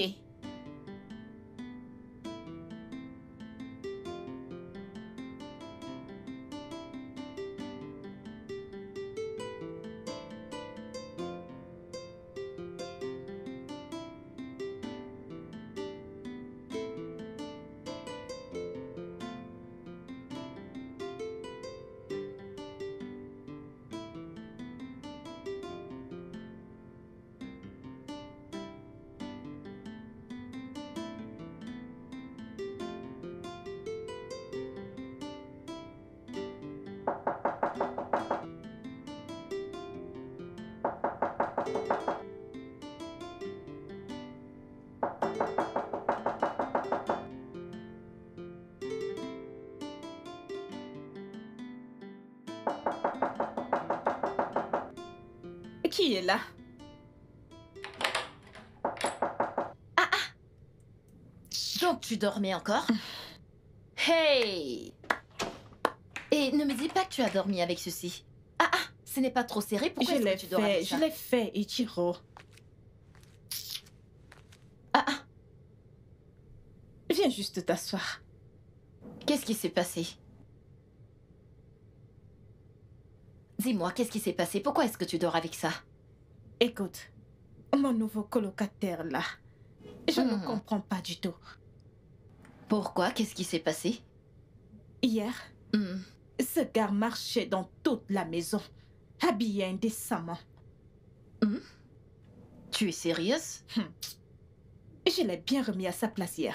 Qui est là? Donc tu dormais encore? Hey! Et ne me dis pas que tu as dormi avec ceci. Ce n'est pas trop serré, pourquoi est-ce que tu dors avec ça? Je l'ai fait, Ichiro. Viens juste t'asseoir. Qu'est-ce qui s'est passé? Dis-moi, qu'est-ce qui s'est passé? Pourquoi est-ce que tu dors avec ça? Écoute, mon nouveau colocataire là, je ne comprends pas du tout. Pourquoi? Qu'est-ce qui s'est passé? Hier, ce gars marchait dans toute la maison, habillé indécemment. Tu es sérieuse? Je l'ai bien remis à sa place hier.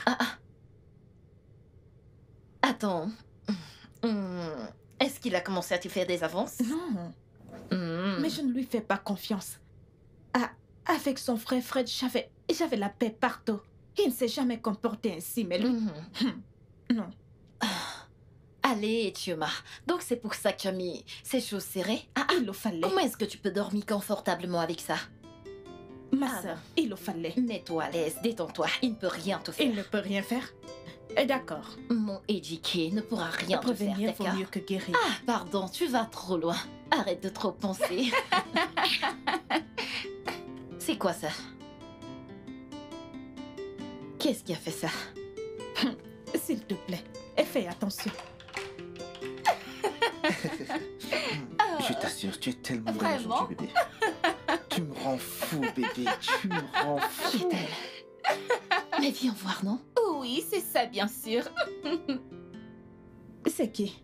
Attends. Est-ce qu'il a commencé à te faire des avances? Non. Mais je ne lui fais pas confiance. Avec son frère Fred, j'avais la paix partout. Il ne s'est jamais comporté ainsi, mais lui... Non. Allez, Chioma. Donc c'est pour ça que tu as mis ces choses serrées? Il le fallait. Comment est-ce que tu peux dormir confortablement avec ça? Ma soeur, il le fallait. Mets-toi à l'aise, détends-toi. Il ne peut rien te faire. Il ne peut rien faire? D'accord. Mon Ejike ne pourra rien te faire, Prévenir vaut d'accord? mieux que guérir. Pardon, tu vas trop loin. Arrête de trop penser. C'est quoi ça? Qu'est-ce qui a fait ça? S'il te plaît, fais attention. Je t'assure, tu es tellement bonne Vraiment? aujourd'hui, bébé. Tu me rends fou, bébé. Tu me rends fou. Mais viens voir, non? Oui, c'est ça, bien sûr. C'est qui?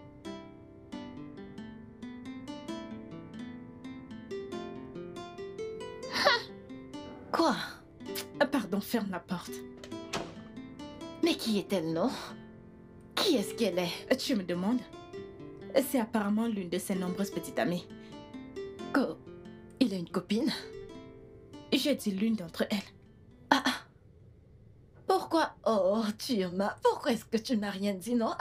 Quoi? Pardon, ferme la porte. Mais qui est-elle, non? Qui est-ce qu'elle est? Tu me demandes? C'est apparemment l'une de ses nombreuses petites amies. Il a une copine? J'ai dit l'une d'entre elles. Pourquoi? Oh, Chioma, pourquoi est-ce que tu n'as rien dit, non?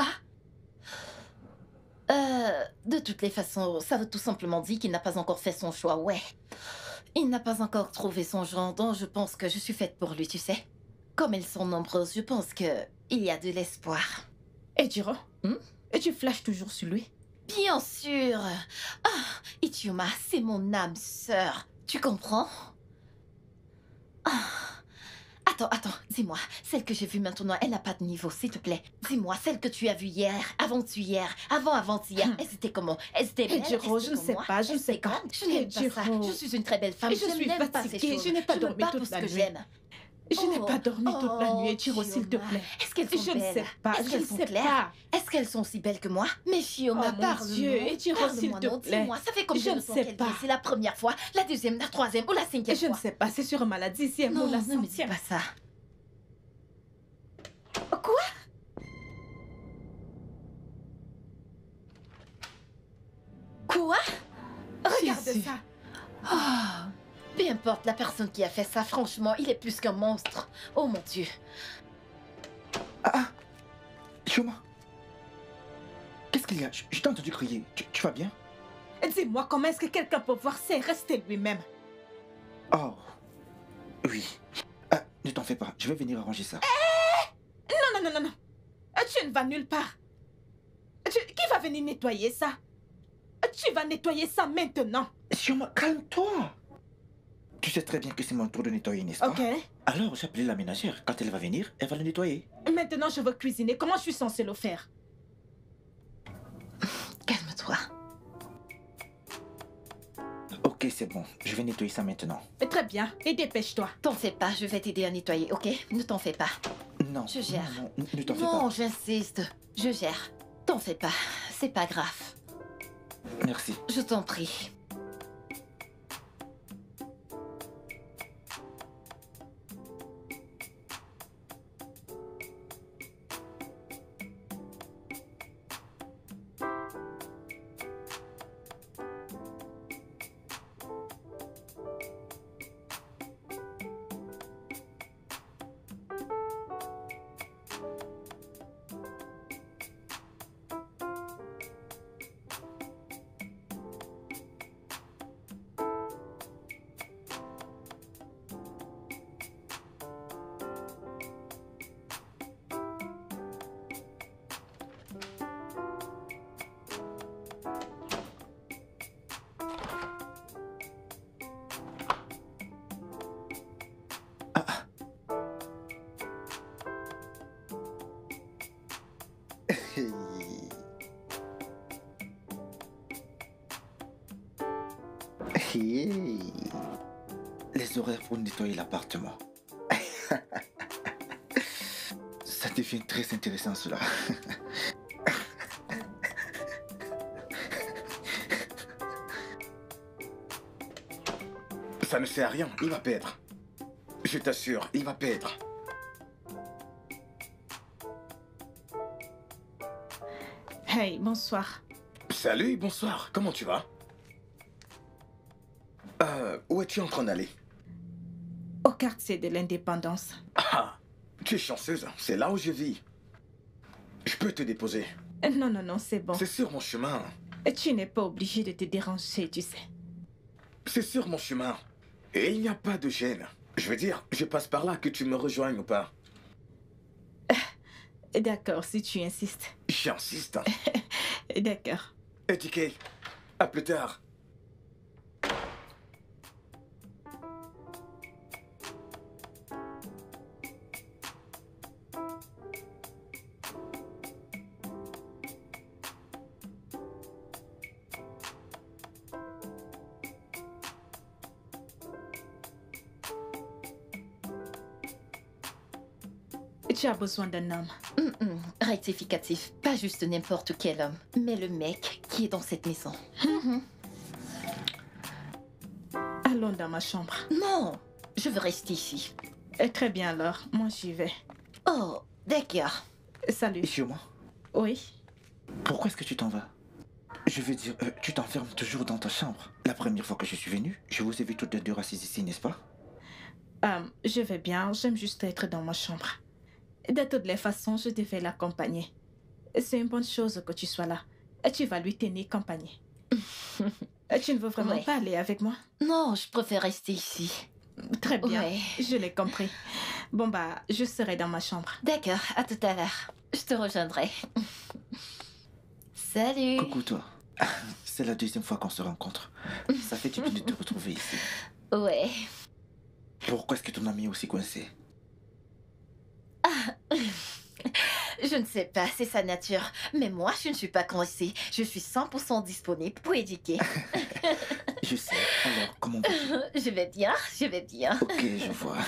De toutes les façons, ça veut tout simplement dire qu'il n'a pas encore fait son choix, ouais. Il n'a pas encore trouvé son genre, donc je pense que je suis faite pour lui, tu sais. Comme elles sont nombreuses, je pense que il y a de l'espoir. Et Jiro, et tu flashes toujours sur lui? Bien sûr. Ichioma, c'est mon âme sœur. Tu comprends? Attends, dis-moi. Celle que j'ai vue maintenant, elle n'a pas de niveau, s'il te plaît. Dis-moi, celle que tu as vue hier, avant-hier, avant-avant-hier, elle était comment? Elle était belle? Jiro, je ne sais pas, je ne sais pas. Je n'aime pas ça. Je suis une très belle femme. Je suis fatiguée, je n'ai pas dormi toute la nuit. Je n'ai pas dormi toute la nuit, Jiro, s'il te plaît. Est-ce qu'elles sont belles? Je ne sais pas, Est-ce je qu'elles ne sont sais claires? pas. Est-ce qu'elles sont si belles que moi? Mais Chioma, Oh mon parle-moi. Dieu, Jiro, s'il te plaît. Dis-moi, ça fait combien de temps sais qu'elle pas. vient? C'est la première fois, la deuxième, la troisième ou la cinquième Je ne fois? sais pas, c'est sûrement la 10e ou la Non, ne me dis 100e. pas ça. Quoi? Quoi? Regarde Jésus. ça. Peu importe la personne qui a fait ça, franchement, il est plus qu'un monstre. Oh mon Dieu. Chioma. Qu'est-ce qu'il y a? Je t'ai entendu crier. Tu vas bien? Dis-moi, comment est-ce que quelqu'un peut voir ça et rester lui-même? Oh. Oui. Ne t'en fais pas. Je vais venir arranger ça. Non. Tu ne vas nulle part. Qui va venir nettoyer ça? Tu vas nettoyer ça maintenant. Chioma, calme-toi. Tu sais très bien que c'est mon tour de nettoyer, n'est-ce pas? Ok. Alors, j'ai appelé la ménagère. Quand elle va venir, elle va le nettoyer. Maintenant, je veux cuisiner. Comment je suis censée le faire? Calme-toi. Ok, c'est bon. Je vais nettoyer ça maintenant. Très bien. Et dépêche-toi. T'en fais pas, je vais t'aider à nettoyer, ok? Ne t'en fais pas. Non. Je gère. Non, ne t'en fais pas. Non, j'insiste. Je gère. T'en fais pas. C'est pas grave. Merci. Je t'en prie. Les horaires pour nettoyer l'appartement. Ça devient très intéressant cela. Ça ne sert à rien, il va perdre. Je t'assure, il va perdre. Hey, bonsoir. Salut, bonsoir, comment tu vas? Où es-tu en train d'aller? Au quartier de l'indépendance. Ah, tu es chanceuse, c'est là où je vis. Je peux te déposer. Non, c'est bon. C'est sur mon chemin. Tu n'es pas obligé de te déranger, tu sais. C'est sur mon chemin. Et il n'y a pas de gêne. Je veux dire, je passe par là, que tu me rejoignes ou pas. D'accord, si tu insistes. J'insiste. D'accord. Étiquet, à plus tard. Tu as besoin d'un homme. Rectificatif. Pas juste n'importe quel homme, mais le mec qui est dans cette maison. Allons dans ma chambre. Non, je veux rester ici. Très bien alors, moi j'y vais. Oh, d'accord. Salut. Chioma, Oui. pourquoi est-ce que tu t'en vas? Je veux dire, tu t'enfermes toujours dans ta chambre. La première fois que je suis venu, je vous ai vu toutes les deux assises ici, n'est-ce pas? Je vais bien, j'aime juste être dans ma chambre. De toutes les façons, je devais l'accompagner. C'est une bonne chose que tu sois là. Tu vas lui tenir compagnie. Tu ne veux vraiment pas aller avec moi? Non, je préfère rester ici. Très bien, je l'ai compris. Bon bah, je serai dans ma chambre. D'accord, à tout à l'heure. Je te rejoindrai. Salut. Coucou toi. C'est la deuxième fois qu'on se rencontre. Ça fait du bien de te retrouver ici. Ouais. Pourquoi est-ce que ton ami est aussi coincé? Je ne sais pas, c'est sa nature. Mais moi, je ne suis pas coincée. Je suis 100% disponible pour éduquer. Je sais. Alors, comment vas-tu? Je vais bien, je vais bien. Ok, je vois.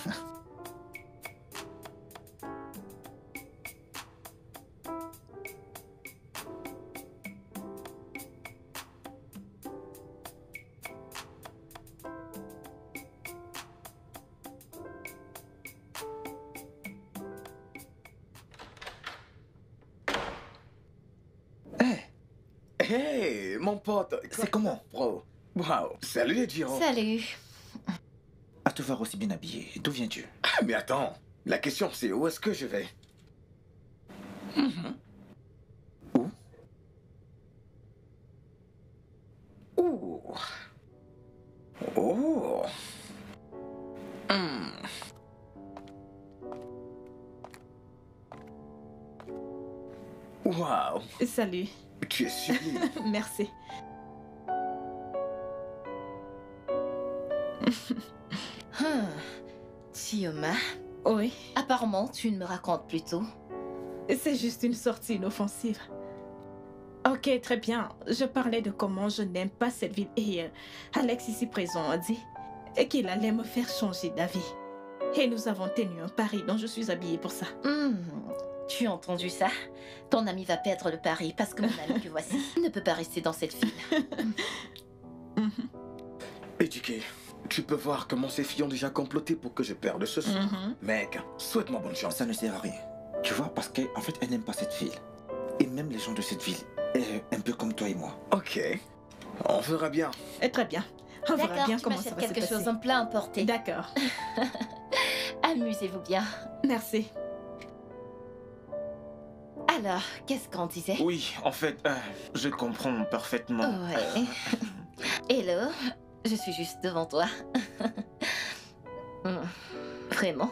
Hey, mon pote. C'est comment? Bro. Wow. Salut, Jiro. Salut. À te voir aussi bien habillé. D'où viens-tu? Ah, mais attends. La question, c'est où est-ce que je vais? Où? Ouh. Oh. Hmm. Wow. Salut. Tu es sublime. Merci. Chioma. Oui. Apparemment, tu ne me racontes plus tout. C'est juste une sortie inoffensive. Ok, très bien. Je parlais de comment je n'aime pas cette ville et Alex ici présent a dit qu'il allait me faire changer d'avis. Et nous avons tenu un pari dont je suis habillée pour ça. Tu as entendu ça? Ton ami va perdre le pari parce que mon ami que voici ne peut pas rester dans cette ville. Éduqué, tu peux voir comment ces filles ont déjà comploté pour que je perde ce soir. Mec, souhaite-moi bonne chance. Ça ne sert à rien. Tu vois, parce qu'en fait, elle n'aime pas cette ville. Et même les gens de cette ville, un peu comme toi et moi. Ok, on verra bien. Très bien. On verra bien comment ça m'achètes va se quelque passer. chose en plein emporté. D'accord. Amusez-vous bien. Merci. Alors, qu'est-ce qu'on disait? Oui, en fait, je comprends parfaitement. Ouais. Hello, je suis juste devant toi. Vraiment.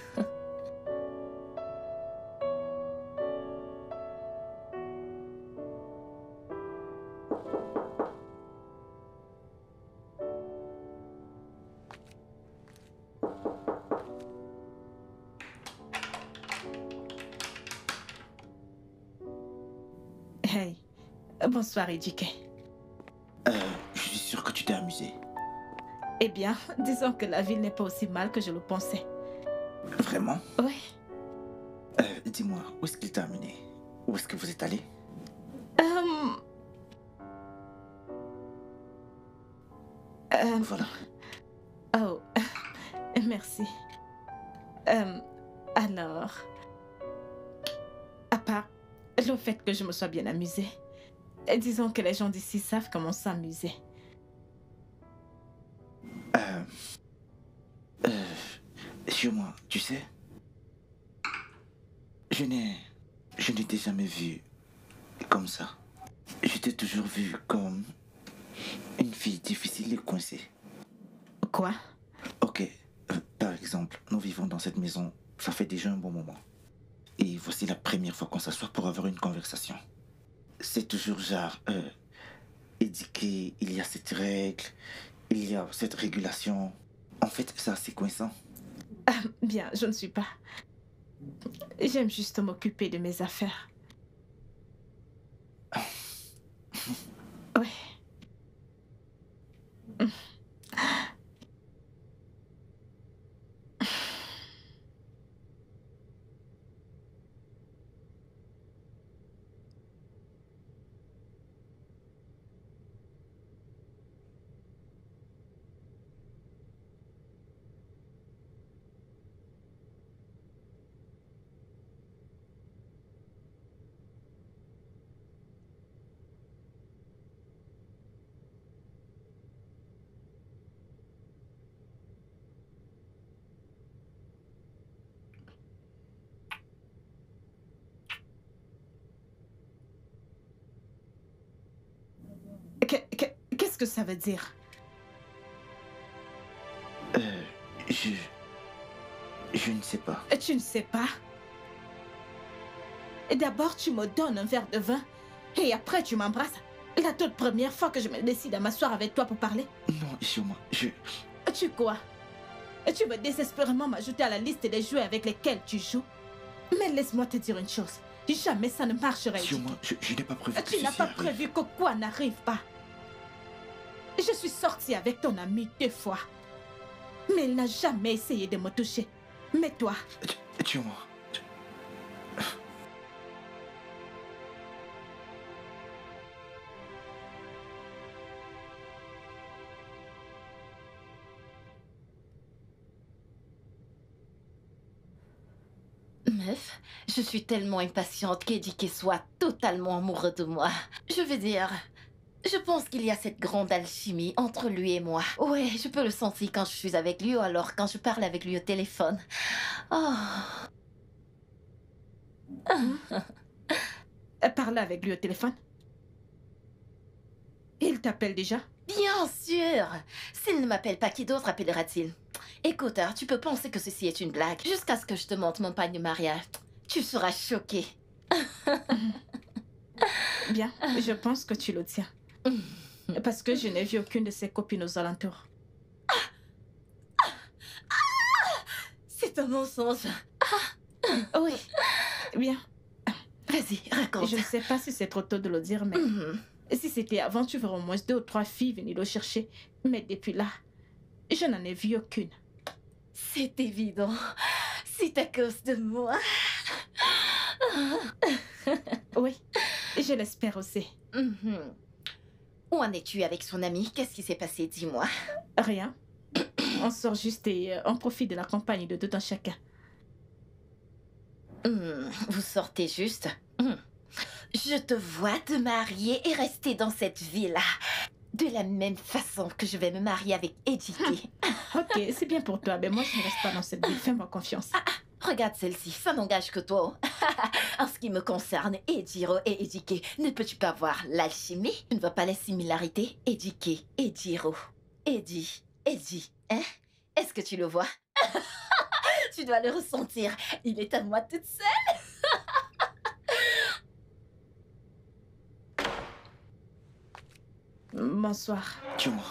Hey, bonsoir, éduqué. Je suis sûr que tu t'es amusé. Eh bien, disons que la ville n'est pas aussi mal que je le pensais. Vraiment? Oui. Dis-moi, où est-ce qu'il t'a amené? Où est-ce que vous êtes allé? Voilà. Oh, merci. Alors, à part le fait que je me sois bien amusée, disons que les gens d'ici savent comment s'amuser. Sur moi, tu sais, je n'ai jamais vu comme ça. Je t'ai toujours vu comme une fille difficile et coincée. Quoi? Ok, par exemple, nous vivons dans cette maison, ça fait déjà un bon moment. Et voici la première fois qu'on s'assoit pour avoir une conversation. C'est toujours genre, éduqué, il y a cette règle, il y a cette régulation. En fait, c'est assez coincant. Bien, je ne suis pas. J'aime juste m'occuper de mes affaires. Ouais. que ça veut dire? Je ne sais pas. Tu ne sais pas? D'abord, tu me donnes un verre de vin et après, tu m'embrasses. La toute première fois que je me décide à m'asseoir avec toi pour parler. Non, Isioma, Tu quoi? Tu veux désespérément m'ajouter à la liste des jouets avec lesquels tu joues? Mais laisse-moi te dire une chose. Jamais ça ne marcherait. Isioma, je n'ai pas prévu que Tu n'as pas prévu que quoi n'arrive pas. Je suis sortie avec ton ami 2 fois. Mais il n'a jamais essayé de me toucher. Mais toi... Isioma... Meuf, je suis tellement impatiente qu'Edike soit totalement amoureux de moi. Je veux dire, je pense qu'il y a cette grande alchimie entre lui et moi. Ouais, je peux le sentir quand je suis avec lui ou alors quand je parle avec lui au téléphone. Oh. Parler avec lui au téléphone? Il t'appelle déjà? Bien sûr! S'il ne m'appelle pas, qui d'autre appellera-t-il? Écoute, tu peux penser que ceci est une blague. Jusqu'à ce que je te montre mon pagne de mariage. Tu seras choquée. Bien, je pense que tu le tiens. Parce que je n'ai vu aucune de ses copines aux alentours. C'est un mensonge. Oui, bien. Vas-y, raconte. Je ne sais pas si c'est trop tôt de le dire, mais... Si c'était avant, tu verrais au moins 2 ou 3 filles venir le chercher. Mais depuis là, je n'en ai vu aucune. C'est évident. C'est à cause de moi. Oui, je l'espère aussi. Où en es-tu avec son ami? Qu'est-ce qui s'est passé? Dis-moi. Rien. On sort juste et on profite de la compagnie de tout un chacun. Vous sortez juste? Je te vois te marier et rester dans cette ville-là. De la même façon que je vais me marier avec Edike. Ok, c'est bien pour toi, mais moi je ne reste pas dans cette ville. Fais-moi confiance. Regarde celle-ci, ça n'engage que toi. En ce qui me concerne, Ejiro et Edike, ne peux-tu pas voir l'alchimie? Tu ne vois pas les similarités? Edike, Ejiro, Edi, hein? Est-ce que tu le vois? Tu dois le ressentir. Il est à moi toute seule. Bonsoir. Tue-moi.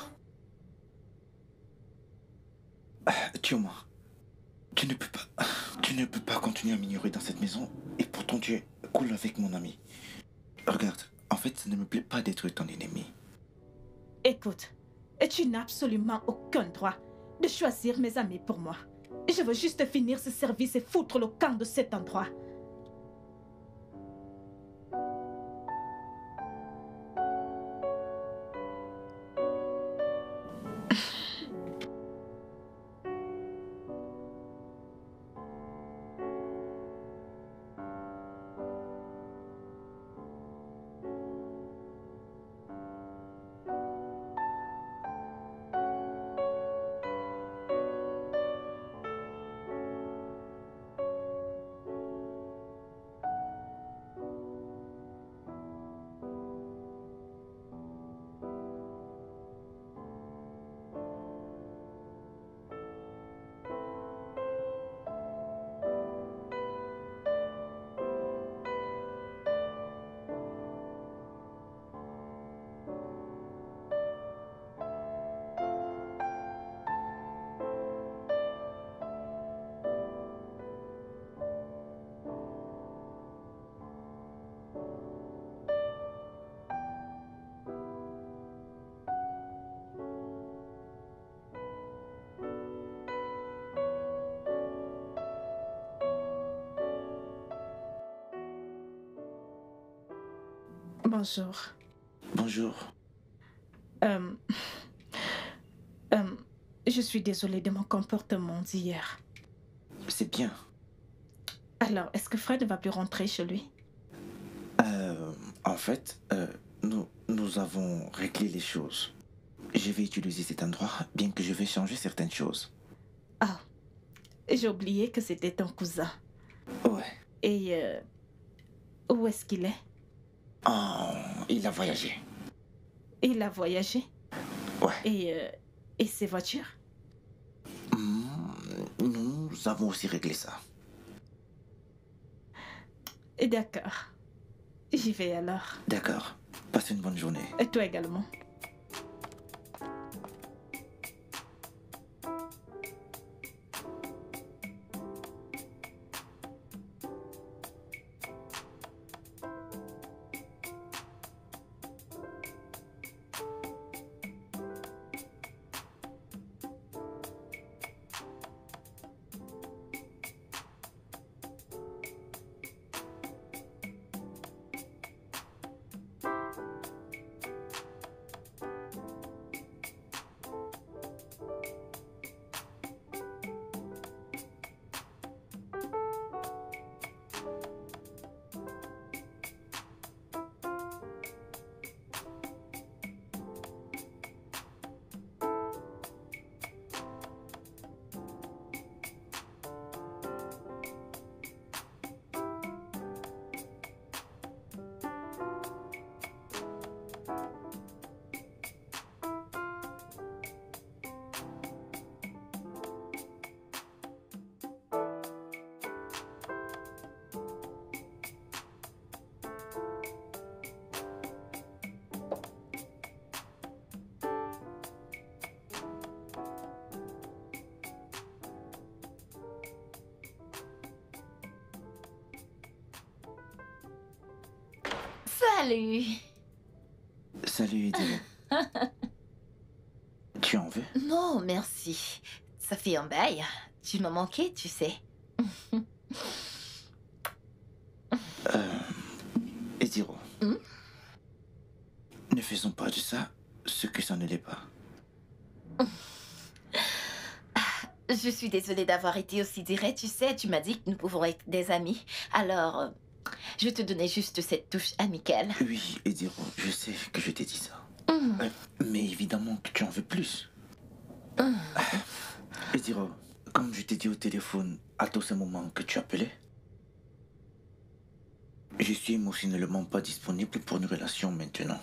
Tue-moi. Tu ne peux pas continuer à m'ignorer dans cette maison et pourtant tu es cool avec mon ami. Regarde, en fait, ça ne me plaît pas d'être ton ennemi. Écoute, tu n'as absolument aucun droit de choisir mes amis pour moi. Je veux juste finir ce service et foutre le camp de cet endroit. Bonjour. Bonjour. Je suis désolée de mon comportement d'hier. C'est bien. Alors, est-ce que Fred ne va plus rentrer chez lui? En fait, nous avons réglé les choses. Je vais utiliser cet endroit, bien que je vais changer certaines choses. Ah, j'ai oublié que c'était ton cousin. Ouais. Et où est-ce qu'il est? Oh, il a voyagé. Il a voyagé? Ouais. Et ces voitures? Nous avons aussi réglé ça. D'accord. J'y vais alors. D'accord. Passe une bonne journée. Et toi également. Salut. Salut, Ediro. Tu en veux? Non, merci. Ça fait un bail. Tu m'as manqué, tu sais. Ediro. Ne faisons pas de ça ce que ça ne l'est pas. Je suis désolée d'avoir été aussi direct. Tu sais, tu m'as dit que nous pouvons être des amis. Alors, je te donnais juste cette touche amicale. Oui, Ediro, je sais que je t'ai dit ça. Mais évidemment que tu en veux plus. Ediro, comme je t'ai dit au téléphone à tous ces moments que tu appelais, je suis émotionnellement pas disponible pour une relation maintenant.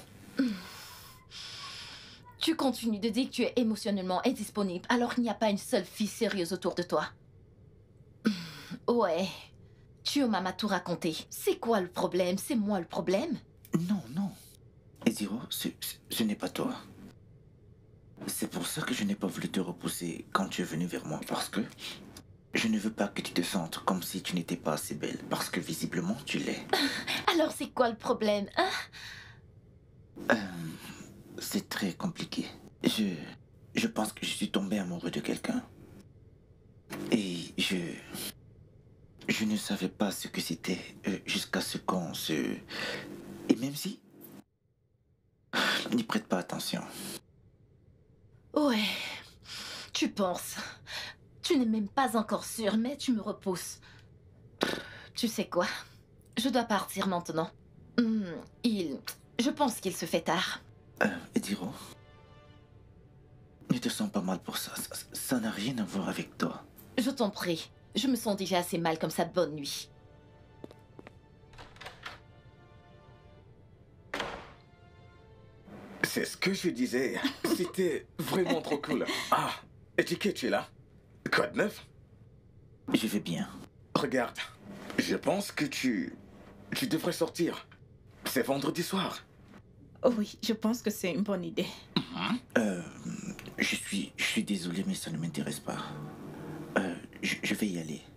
Tu continues de dire que tu es émotionnellement indisponible alors qu'il n'y a pas une seule fille sérieuse autour de toi. Ouais. Tu m'as tout raconté. C'est quoi le problème? C'est moi le problème? Non, non. Ediro, ce n'est pas toi. C'est pour ça que je n'ai pas voulu te repousser quand tu es venu vers moi, parce que je ne veux pas que tu te sentes comme si tu n'étais pas assez belle, parce que visiblement tu l'es. Alors c'est quoi le problème, hein? C'est très compliqué. Je pense que je suis tombé amoureux de quelqu'un. Et je ne savais pas ce que c'était jusqu'à ce qu'on se... Et même si... N'y prête pas attention. Ouais, tu penses. Tu n'es même pas encore sûr, mais tu me repousses. Tu sais quoi? Je dois partir maintenant. Je pense qu'il se fait tard. Ediro, ne te sens pas mal pour ça. Ça n'a rien à voir avec toi. Je t'en prie. Je me sens déjà assez mal comme ça. Bonne nuit. C'est ce que je disais. C'était vraiment trop cool. Ah, Etiquette, tu es là? Quoi de neuf? Je vais bien. Regarde, je pense que tu devrais sortir. C'est vendredi soir. Oui, je pense que c'est une bonne idée. Je suis désolé, mais ça ne m'intéresse pas. Je vais y aller.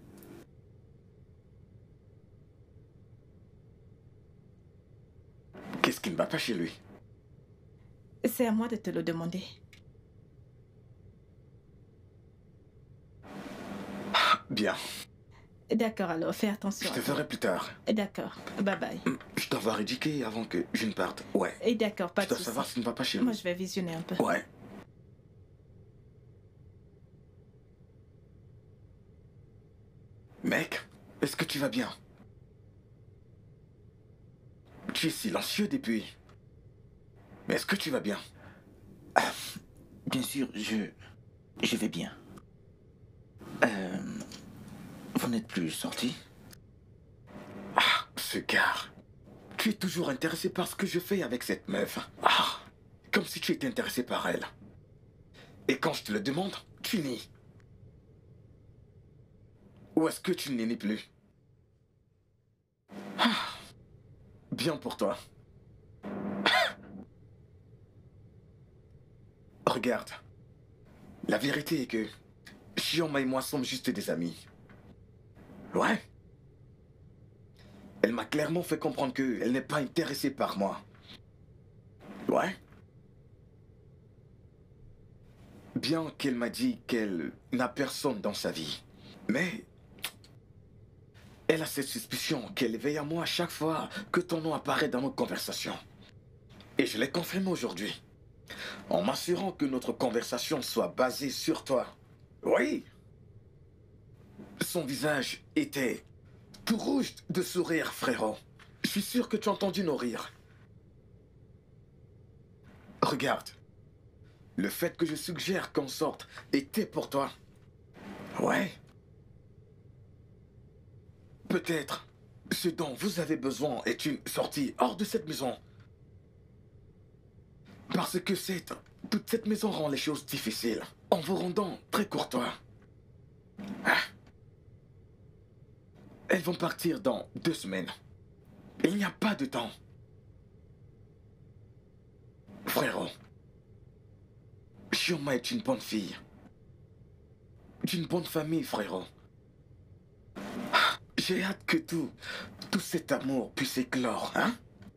Qu'est-ce qui ne va pas chez lui? C'est à moi de te le demander. Bien. D'accord, alors fais attention. Je te verrai plus tard. D'accord, bye bye. Je dois voir éduqué avant que je ne parte. Ouais. Et d'accord, pas Je de dois soucis. savoir ce qui ne va pas chez lui. Moi, je vais visionner un peu. Ouais. Mec, est-ce que tu vas bien? Tu es silencieux depuis. Mais est-ce que tu vas bien? Bien sûr, je vais bien. Vous n'êtes plus sorti? Ah, ce gars. Tu es toujours intéressé par ce que je fais avec cette meuf. Ah, comme si tu étais intéressé par elle. Et quand je te le demande, tu nies. Ou est-ce que tu ne nies plus? Bien pour toi. Regarde. La vérité est que Shioma et moi sommes juste des amis. Ouais. Elle m'a clairement fait comprendre qu'elle n'est pas intéressée par moi. Ouais. Bien qu'elle m'a dit qu'elle n'a personne dans sa vie. Mais elle a cette suspicion qu'elle veille à moi à chaque fois que ton nom apparaît dans nos conversations. Et je l'ai confirmé aujourd'hui. En m'assurant que notre conversation soit basée sur toi. Oui. Son visage était tout rouge de sourire, frérot. Je suis sûr que tu as entendu nos rires. Regarde. Le fait que je suggère qu'on sorte était pour toi. Ouais. Peut-être ce dont vous avez besoin est une sortie hors de cette maison. Parce que toute cette maison rend les choses difficiles en vous rendant très courtois. Elles vont partir dans 2 semaines. Il n'y a pas de temps. Frérot, Shioma est une bonne fille. D'une bonne famille, frérot. J'ai hâte que tout cet amour puisse éclore, hein?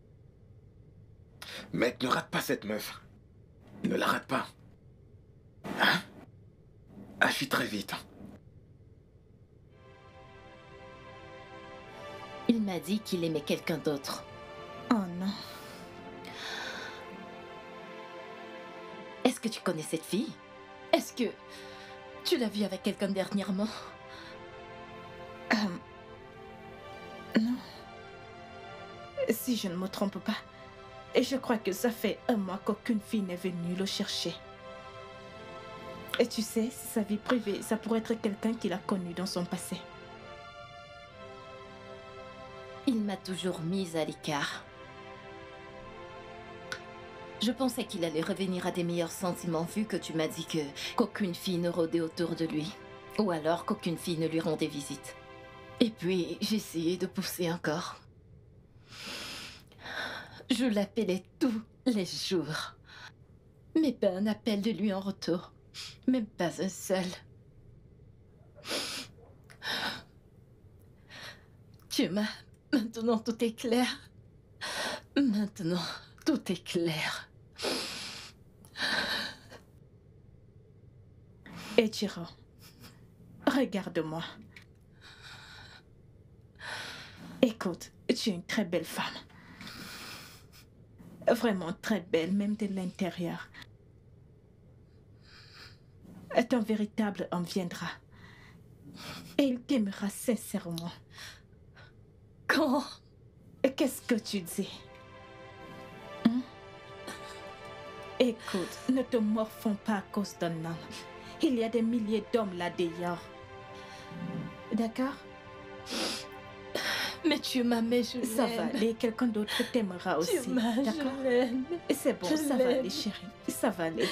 Mec, ne rate pas cette meuf. Ne la rate pas. Hein? Agis très vite. Il m'a dit qu'il aimait quelqu'un d'autre. Oh non. Est-ce que tu connais cette fille? Est-ce que tu l'as vue avec quelqu'un dernièrement? Non. Si je ne me trompe pas, et je crois que ça fait 1 mois qu'aucune fille n'est venue le chercher. Et tu sais, sa vie privée, ça pourrait être quelqu'un qu'il a connu dans son passé. Il m'a toujours mise à l'écart. Je pensais qu'il allait revenir à des meilleurs sentiments vu que tu m'as dit qu'aucune fille ne rôdait autour de lui. Ou alors qu'aucune fille ne lui rendait visite. Et puis, j'ai essayé de pousser encore. Je l'appelais tous les jours. Mais pas un appel de lui en retour. Même pas un seul. Tu m'as... Maintenant, tout est clair. Maintenant, tout est clair. Eiichiro, regarde-moi. Écoute, tu es une très belle femme. Vraiment très belle, même de l'intérieur. Ton véritable homme viendra. Et il t'aimera sincèrement. Quand? Qu'est-ce que tu dis? Écoute, ne te morfonds pas à cause d'un homme. Il y a des milliers d'hommes là dehors. D'accord? Mais tu m'aimes, je l'aime. Ça va aller, quelqu'un d'autre t'aimera aussi. Tu m'aimes, je l'aime. C'est bon, ça va aller, chérie. Ça va aller.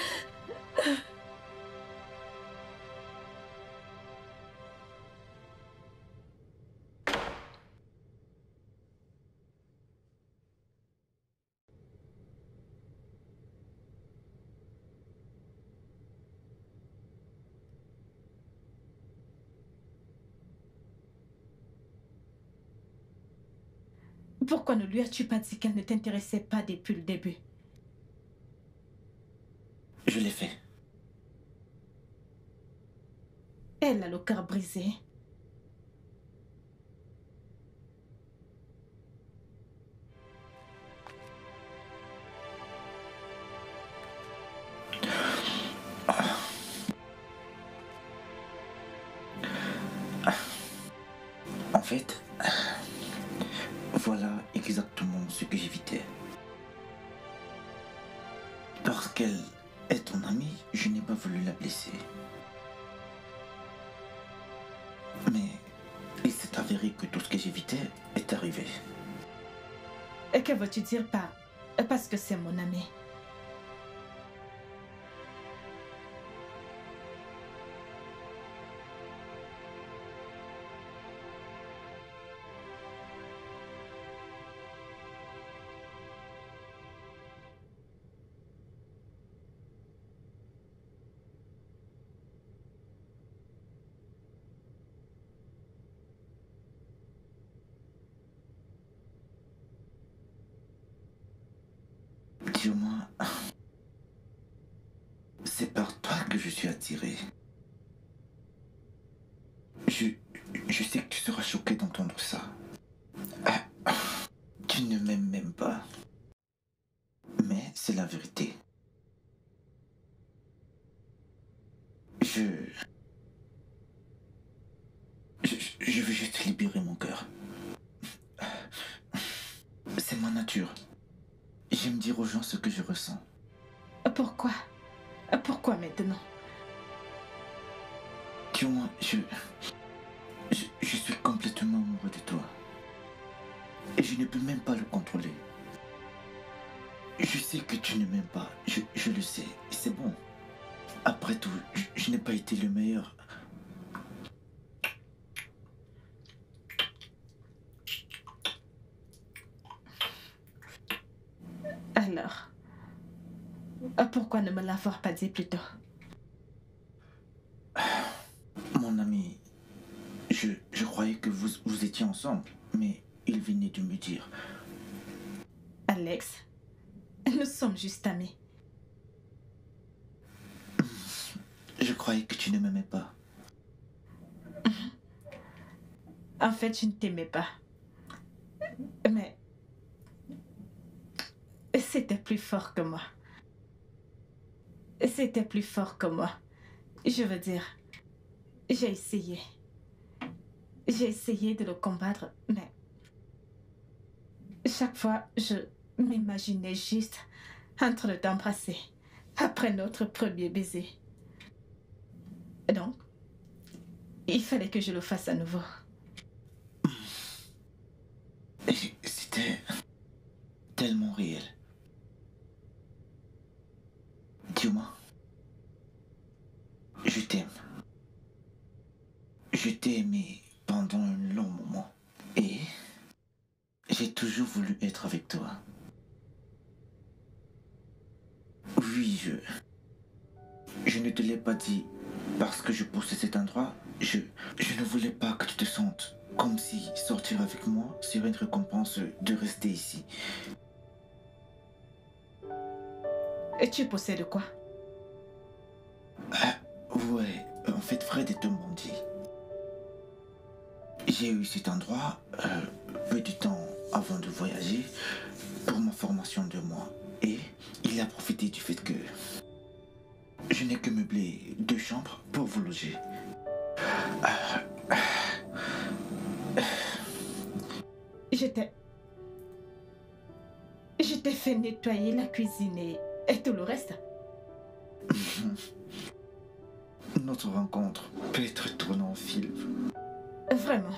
Pourquoi ne lui as-tu pas dit qu'elle ne t'intéressait pas depuis le début? Je l'ai fait. Elle a le cœur brisé. En fait, voilà exactement ce que j'évitais. Parce qu'elle est ton amie, je n'ai pas voulu la blesser. Mais il s'est avéré que tout ce que j'évitais est arrivé. Et que veux-tu dire par « parce que c'est mon ami » Dis-moi, c'est par toi que je suis attiré. Je sais que tu seras choqué d'entendre ça. Tu ne m'aimes même pas. Mais c'est la vérité. Je veux juste libérer mon cœur. C'est ma nature. J'aime dire aux gens ce que je ressens. Pourquoi? Pourquoi maintenant? Dis-moi, je suis complètement amoureux de toi. Et je ne peux même pas le contrôler. Je sais que tu ne m'aimes pas. Je le sais. Et c'est bon. Après tout, je n'ai pas été le meilleur. Alors, pourquoi ne me l'avoir pas dit plus tôt? Mon ami, je croyais que vous étiez ensemble, mais il venait de me dire. Alex, nous sommes juste amis. Je croyais que tu ne m'aimais pas. En fait, je ne t'aimais pas. Mais c'était plus fort que moi. C'était plus fort que moi. Je veux dire, j'ai essayé. J'ai essayé de le combattre, mais chaque fois, je m'imaginais juste en train de t'embrasser après notre premier baiser. Donc, il fallait que je le fasse à nouveau. C'était tellement réel. Dis-moi, je t'aime. Je t'ai aimé pendant un long moment. Et j'ai toujours voulu être avec toi. Oui, je ne te l'ai pas dit parce que je poussais cet endroit. Je ne voulais pas que tu te sentes comme si sortir avec moi serait une récompense de rester ici. Et tu possèdes quoi? Ouais, en fait, Fred et Tom m'ont dit. J'ai eu cet endroit peu de temps avant de voyager pour ma formation de mois. Et il a profité du fait que je n'ai que meublé 2 chambres pour vous loger. Je t'ai fait nettoyer la cuisine et tout le reste. Notre rencontre peut être tournée en film. Vraiment.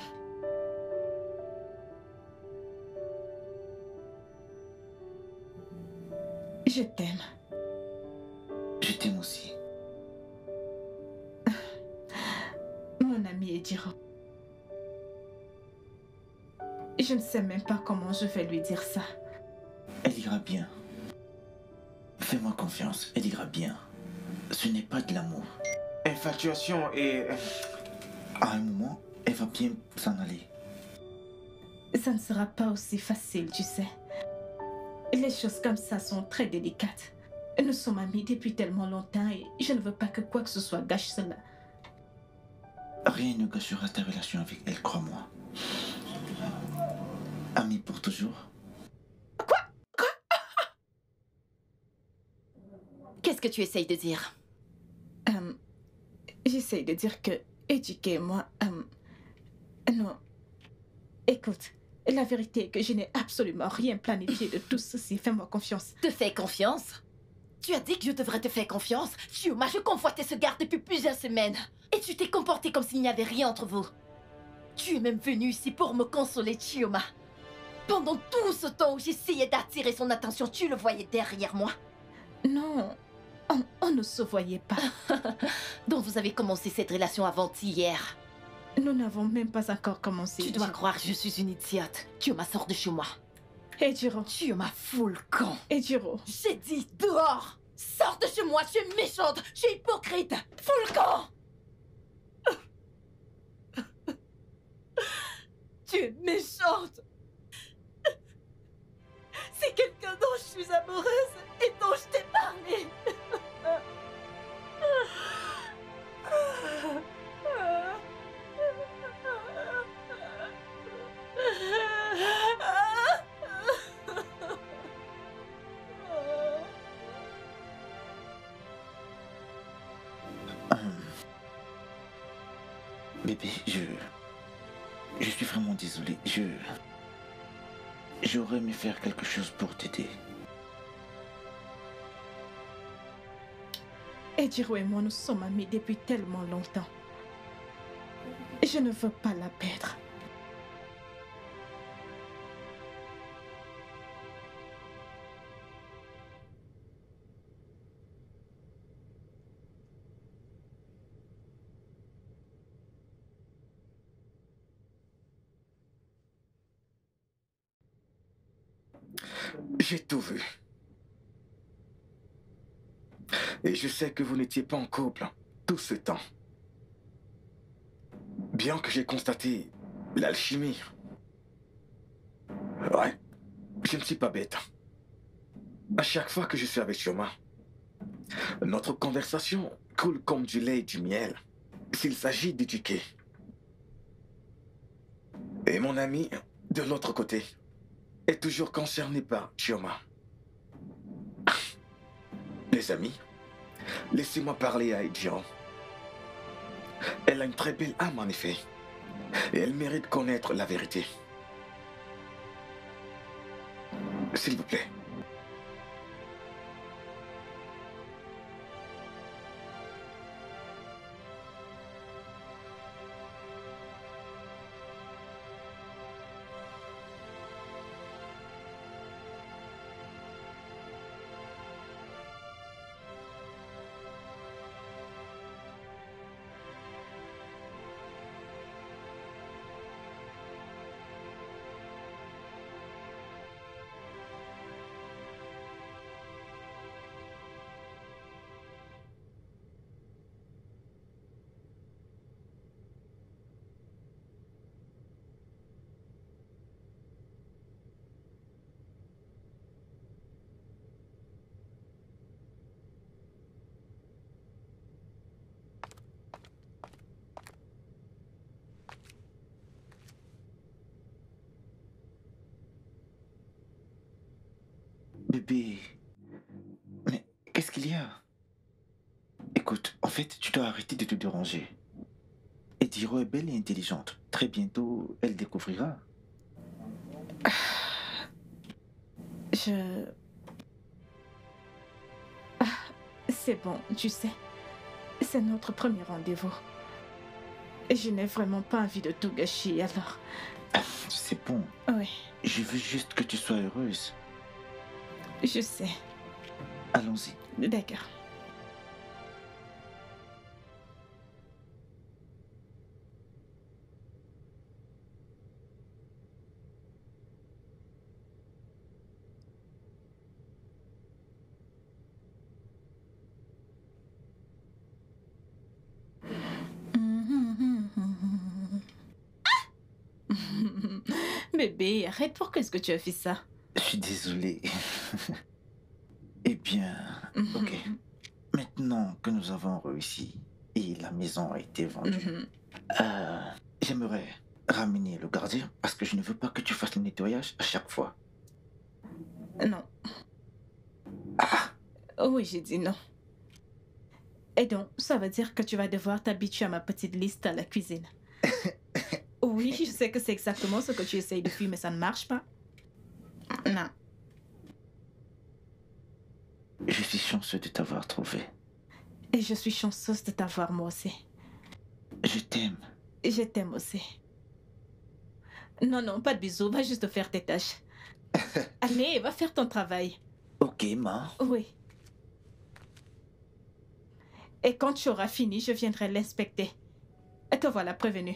Je t'aime. Je t'aime aussi. Mon ami Ejiro. Je ne sais même pas comment je vais lui dire ça. Elle ira bien. Fais-moi confiance, elle ira bien. Ce n'est pas de l'amour. Infatuation et... À un moment, elle va bien s'en aller. Ça ne sera pas aussi facile, tu sais. Les choses comme ça sont très délicates. Nous sommes amis depuis tellement longtemps et je ne veux pas que quoi que ce soit gâche cela. Rien ne gâchera ta relation avec elle, crois-moi. Amis pour toujours. Quoi? Qu'est-ce que tu essayes de dire? J'essaye de dire que éduquer moi... non. Écoute, la vérité est que je n'ai absolument rien planifié de tout ceci. Fais-moi confiance. Te fais confiance? Tu as dit que je devrais te faire confiance? Chioma, je convoitais ce garde depuis plusieurs semaines. Et tu t'es comporté comme s'il n'y avait rien entre vous. Tu es même venu ici pour me consoler, Chioma. Pendant tout ce temps où j'essayais d'attirer son attention, tu le voyais derrière moi? Non, on ne se voyait pas. Donc vous avez commencé cette relation avant-hier? Nous n'avons même pas encore commencé. Tu dois croire que je suis une idiote. Chioma, sors de chez moi. Ejiro. Chioma, fous le camp. Ejiro. J'ai dit dehors. Sors de chez moi, tu es méchante, tu es hypocrite. Fous le camp. Tu es méchante. C'est quelqu'un dont je suis amoureuse et dont je t'ai parlé. Bébé, je suis vraiment désolé. J'aurais aimé faire quelque chose pour t'aider. Ejiro et moi, nous sommes amis depuis tellement longtemps. Je ne veux pas la perdre. J'ai tout vu. Et je sais que vous n'étiez pas en couple tout ce temps. Bien que j'ai constaté l'alchimie. Ouais, je ne suis pas bête. À chaque fois que je suis avec Chioma, notre conversation coule comme du lait et du miel s'il s'agit d'éduquer. Et mon ami, de l'autre côté, est toujours concerné par Chioma. Les amis, laissez-moi parler à Ejiro. Elle a une très belle âme en effet. Et elle mérite de connaître la vérité. S'il vous plaît. Bébé, mais qu'est-ce qu'il y a? Écoute, en fait, tu dois arrêter de te déranger. Ejiro est belle et intelligente. Très bientôt, elle découvrira. C'est bon, tu sais. C'est notre premier rendez-vous. Et je n'ai vraiment pas envie de tout gâcher, alors... C'est bon. Oui. Je veux juste que tu sois heureuse. Je sais. Allons-y. D'accord. Bébé, arrête, pourquoi est-ce que tu as fait ça? Je suis désolé. Eh bien, ok. Maintenant que nous avons réussi et la maison a été vendue, j'aimerais ramener le gardien parce que je ne veux pas que tu fasses le nettoyage à chaque fois. Non. Oui, j'ai dit non. Et donc, ça veut dire que tu vas devoir t'habituer à ma petite liste à la cuisine. Oui, je sais que c'est exactement ce que tu essayes de faire, mais ça ne marche pas. Non. Je suis chanceux de t'avoir trouvé. Et je suis chanceuse de t'avoir moi aussi. Je t'aime. Je t'aime aussi. Non, non, pas de bisous, va juste faire tes tâches. Allez, va faire ton travail. Ok, ma. Oui. Et quand tu auras fini, je viendrai l'inspecter. Et te voilà prévenu.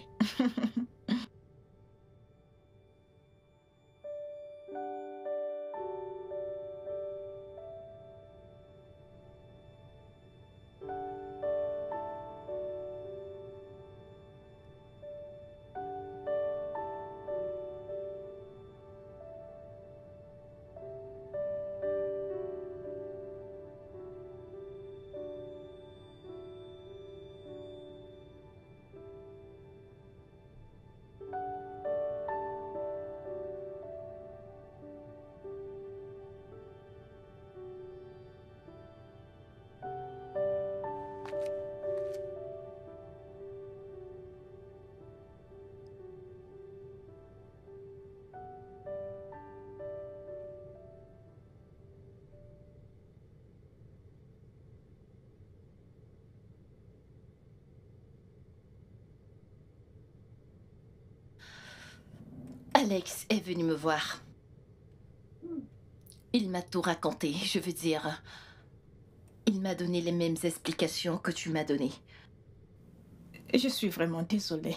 Alex est venu me voir. Il m'a tout raconté, je veux dire. Il m'a donné les mêmes explications que tu m'as données. Je suis vraiment désolée.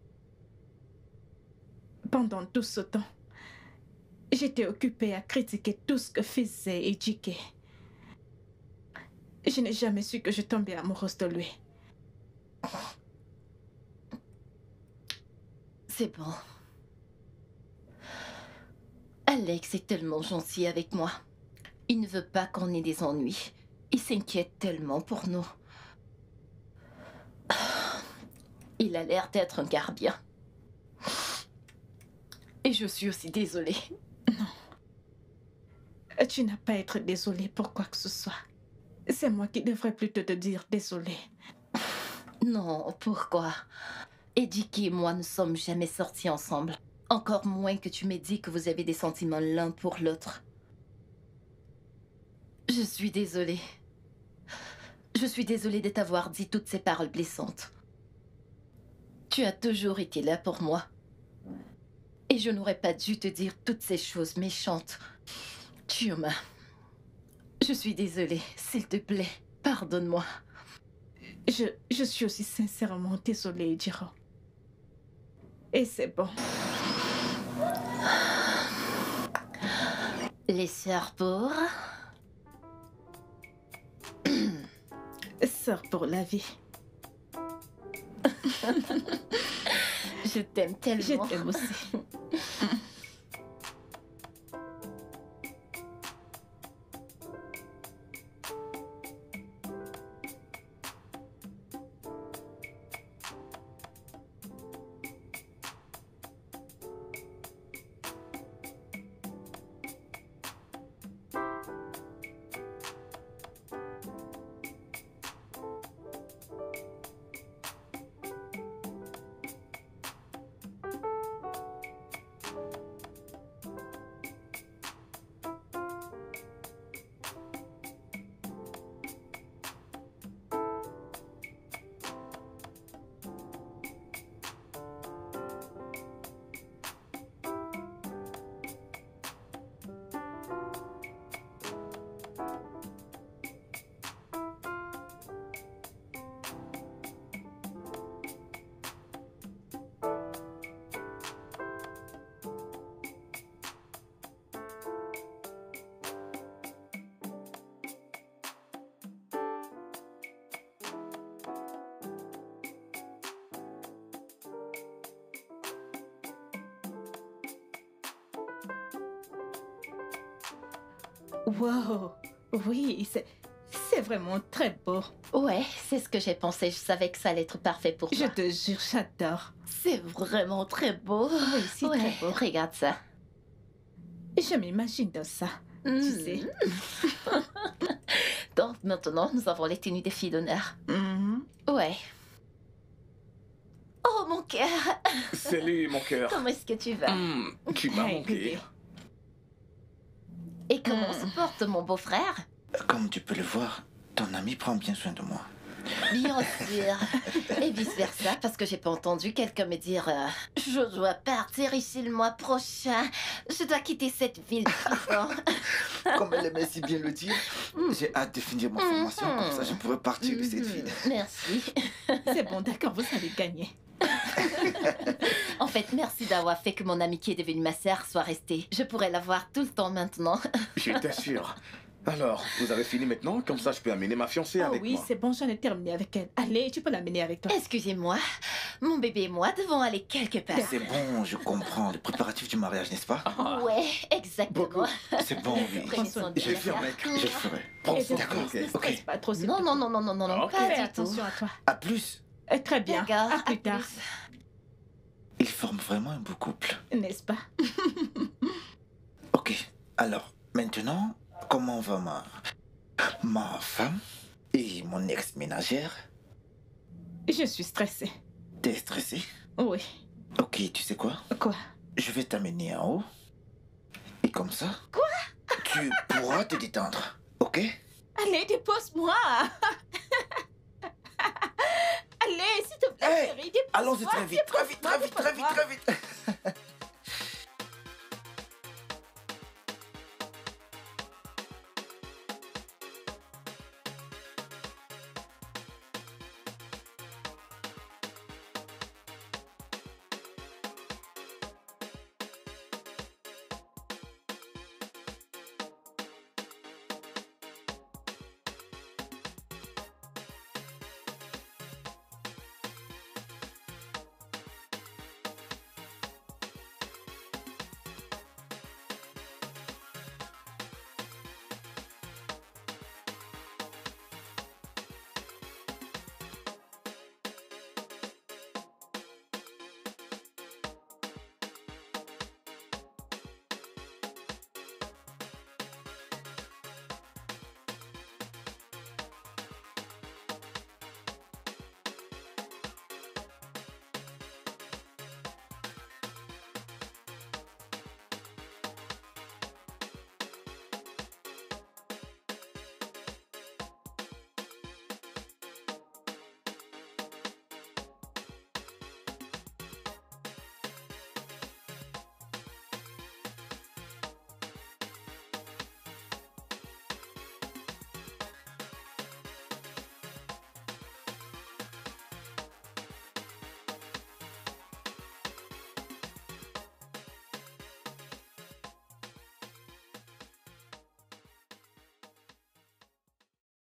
Pendant tout ce temps, j'étais occupée à critiquer tout ce que faisait Ejike. Je n'ai jamais su que je tombais amoureuse de lui. C'est bon. Alex est tellement gentil avec moi. Il ne veut pas qu'on ait des ennuis. Il s'inquiète tellement pour nous. Il a l'air d'être un gars bien. Et je suis aussi désolée. Non. Tu n'as pas à être désolée pour quoi que ce soit. C'est moi qui devrais plutôt te dire désolée. Non, pourquoi? Ejike et moi ne sommes jamais sortis ensemble. Encore moins que tu m'aies dit que vous avez des sentiments l'un pour l'autre. Je suis désolée. Je suis désolée de t'avoir dit toutes ces paroles blessantes. Tu as toujours été là pour moi. Et je n'aurais pas dû te dire toutes ces choses méchantes. Chioma, je suis désolée. S'il te plaît, pardonne-moi. Je suis aussi sincèrement désolée, Ejiro. Et c'est bon. Les sœurs pour... Sœur pour la vie. Je t'aime tellement. Je t'aime aussi. Wow, oui, c'est vraiment très beau. Ouais, c'est ce que j'ai pensé. Je savais que ça allait être parfait pour toi. Je te jure, j'adore. C'est vraiment très beau. Oui, c'est très beau. Regarde ça. Je m'imagine dans ça, tu sais. Donc maintenant, nous avons les tenues des filles d'honneur. Ouais. Oh, mon cœur. Salut, mon cœur. Comment est-ce que tu vas? Tu m'as manqué. Et comment se porte mon beau-frère? Comme tu peux le voir, ton ami prend bien soin de moi. Bien sûr. Et vice-versa, parce que j'ai pas entendu quelqu'un me dire je dois partir ici le mois prochain. Je dois quitter cette ville. Comme elle aimait si bien le dire, j'ai hâte de finir ma formation, comme ça je pourrai partir de cette ville. Merci. C'est bon, d'accord, vous allez gagner. En fait, merci d'avoir fait que mon amie qui est devenue ma sœur soit restée. Je pourrais la voir tout le temps maintenant. Je t'assure. Alors, vous avez fini maintenant? Comme ça, je peux amener ma fiancée avec moi. Oui, c'est bon, j'en ai terminé avec elle. Allez, tu peux l'amener avec toi. Excusez-moi, mon bébé et moi devons aller quelque part. C'est bon, je comprends. Le préparatif du mariage, n'est-ce pas? Ouais, exactement. C'est bon, oui. Je vais faire, mec. Je le ferai. D'accord, ok. Pas trop, non, Okay. pas Fais du attention tout. à toi. À plus. Très bien, D'accord, à plus tard. Ils forment vraiment un beau couple. N'est-ce pas? Ok, alors, maintenant, comment va ma femme et mon ex-ménagère? Je suis stressée. T'es stressée? Oui. Ok, tu sais quoi? Quoi? Je vais t'amener en haut. Et comme ça... Quoi? Tu pourras te détendre, ok? Allez, dépose-moi. Allez, s'il te plaît, chérie, dépose-moi. Allons-y très vite, très vite.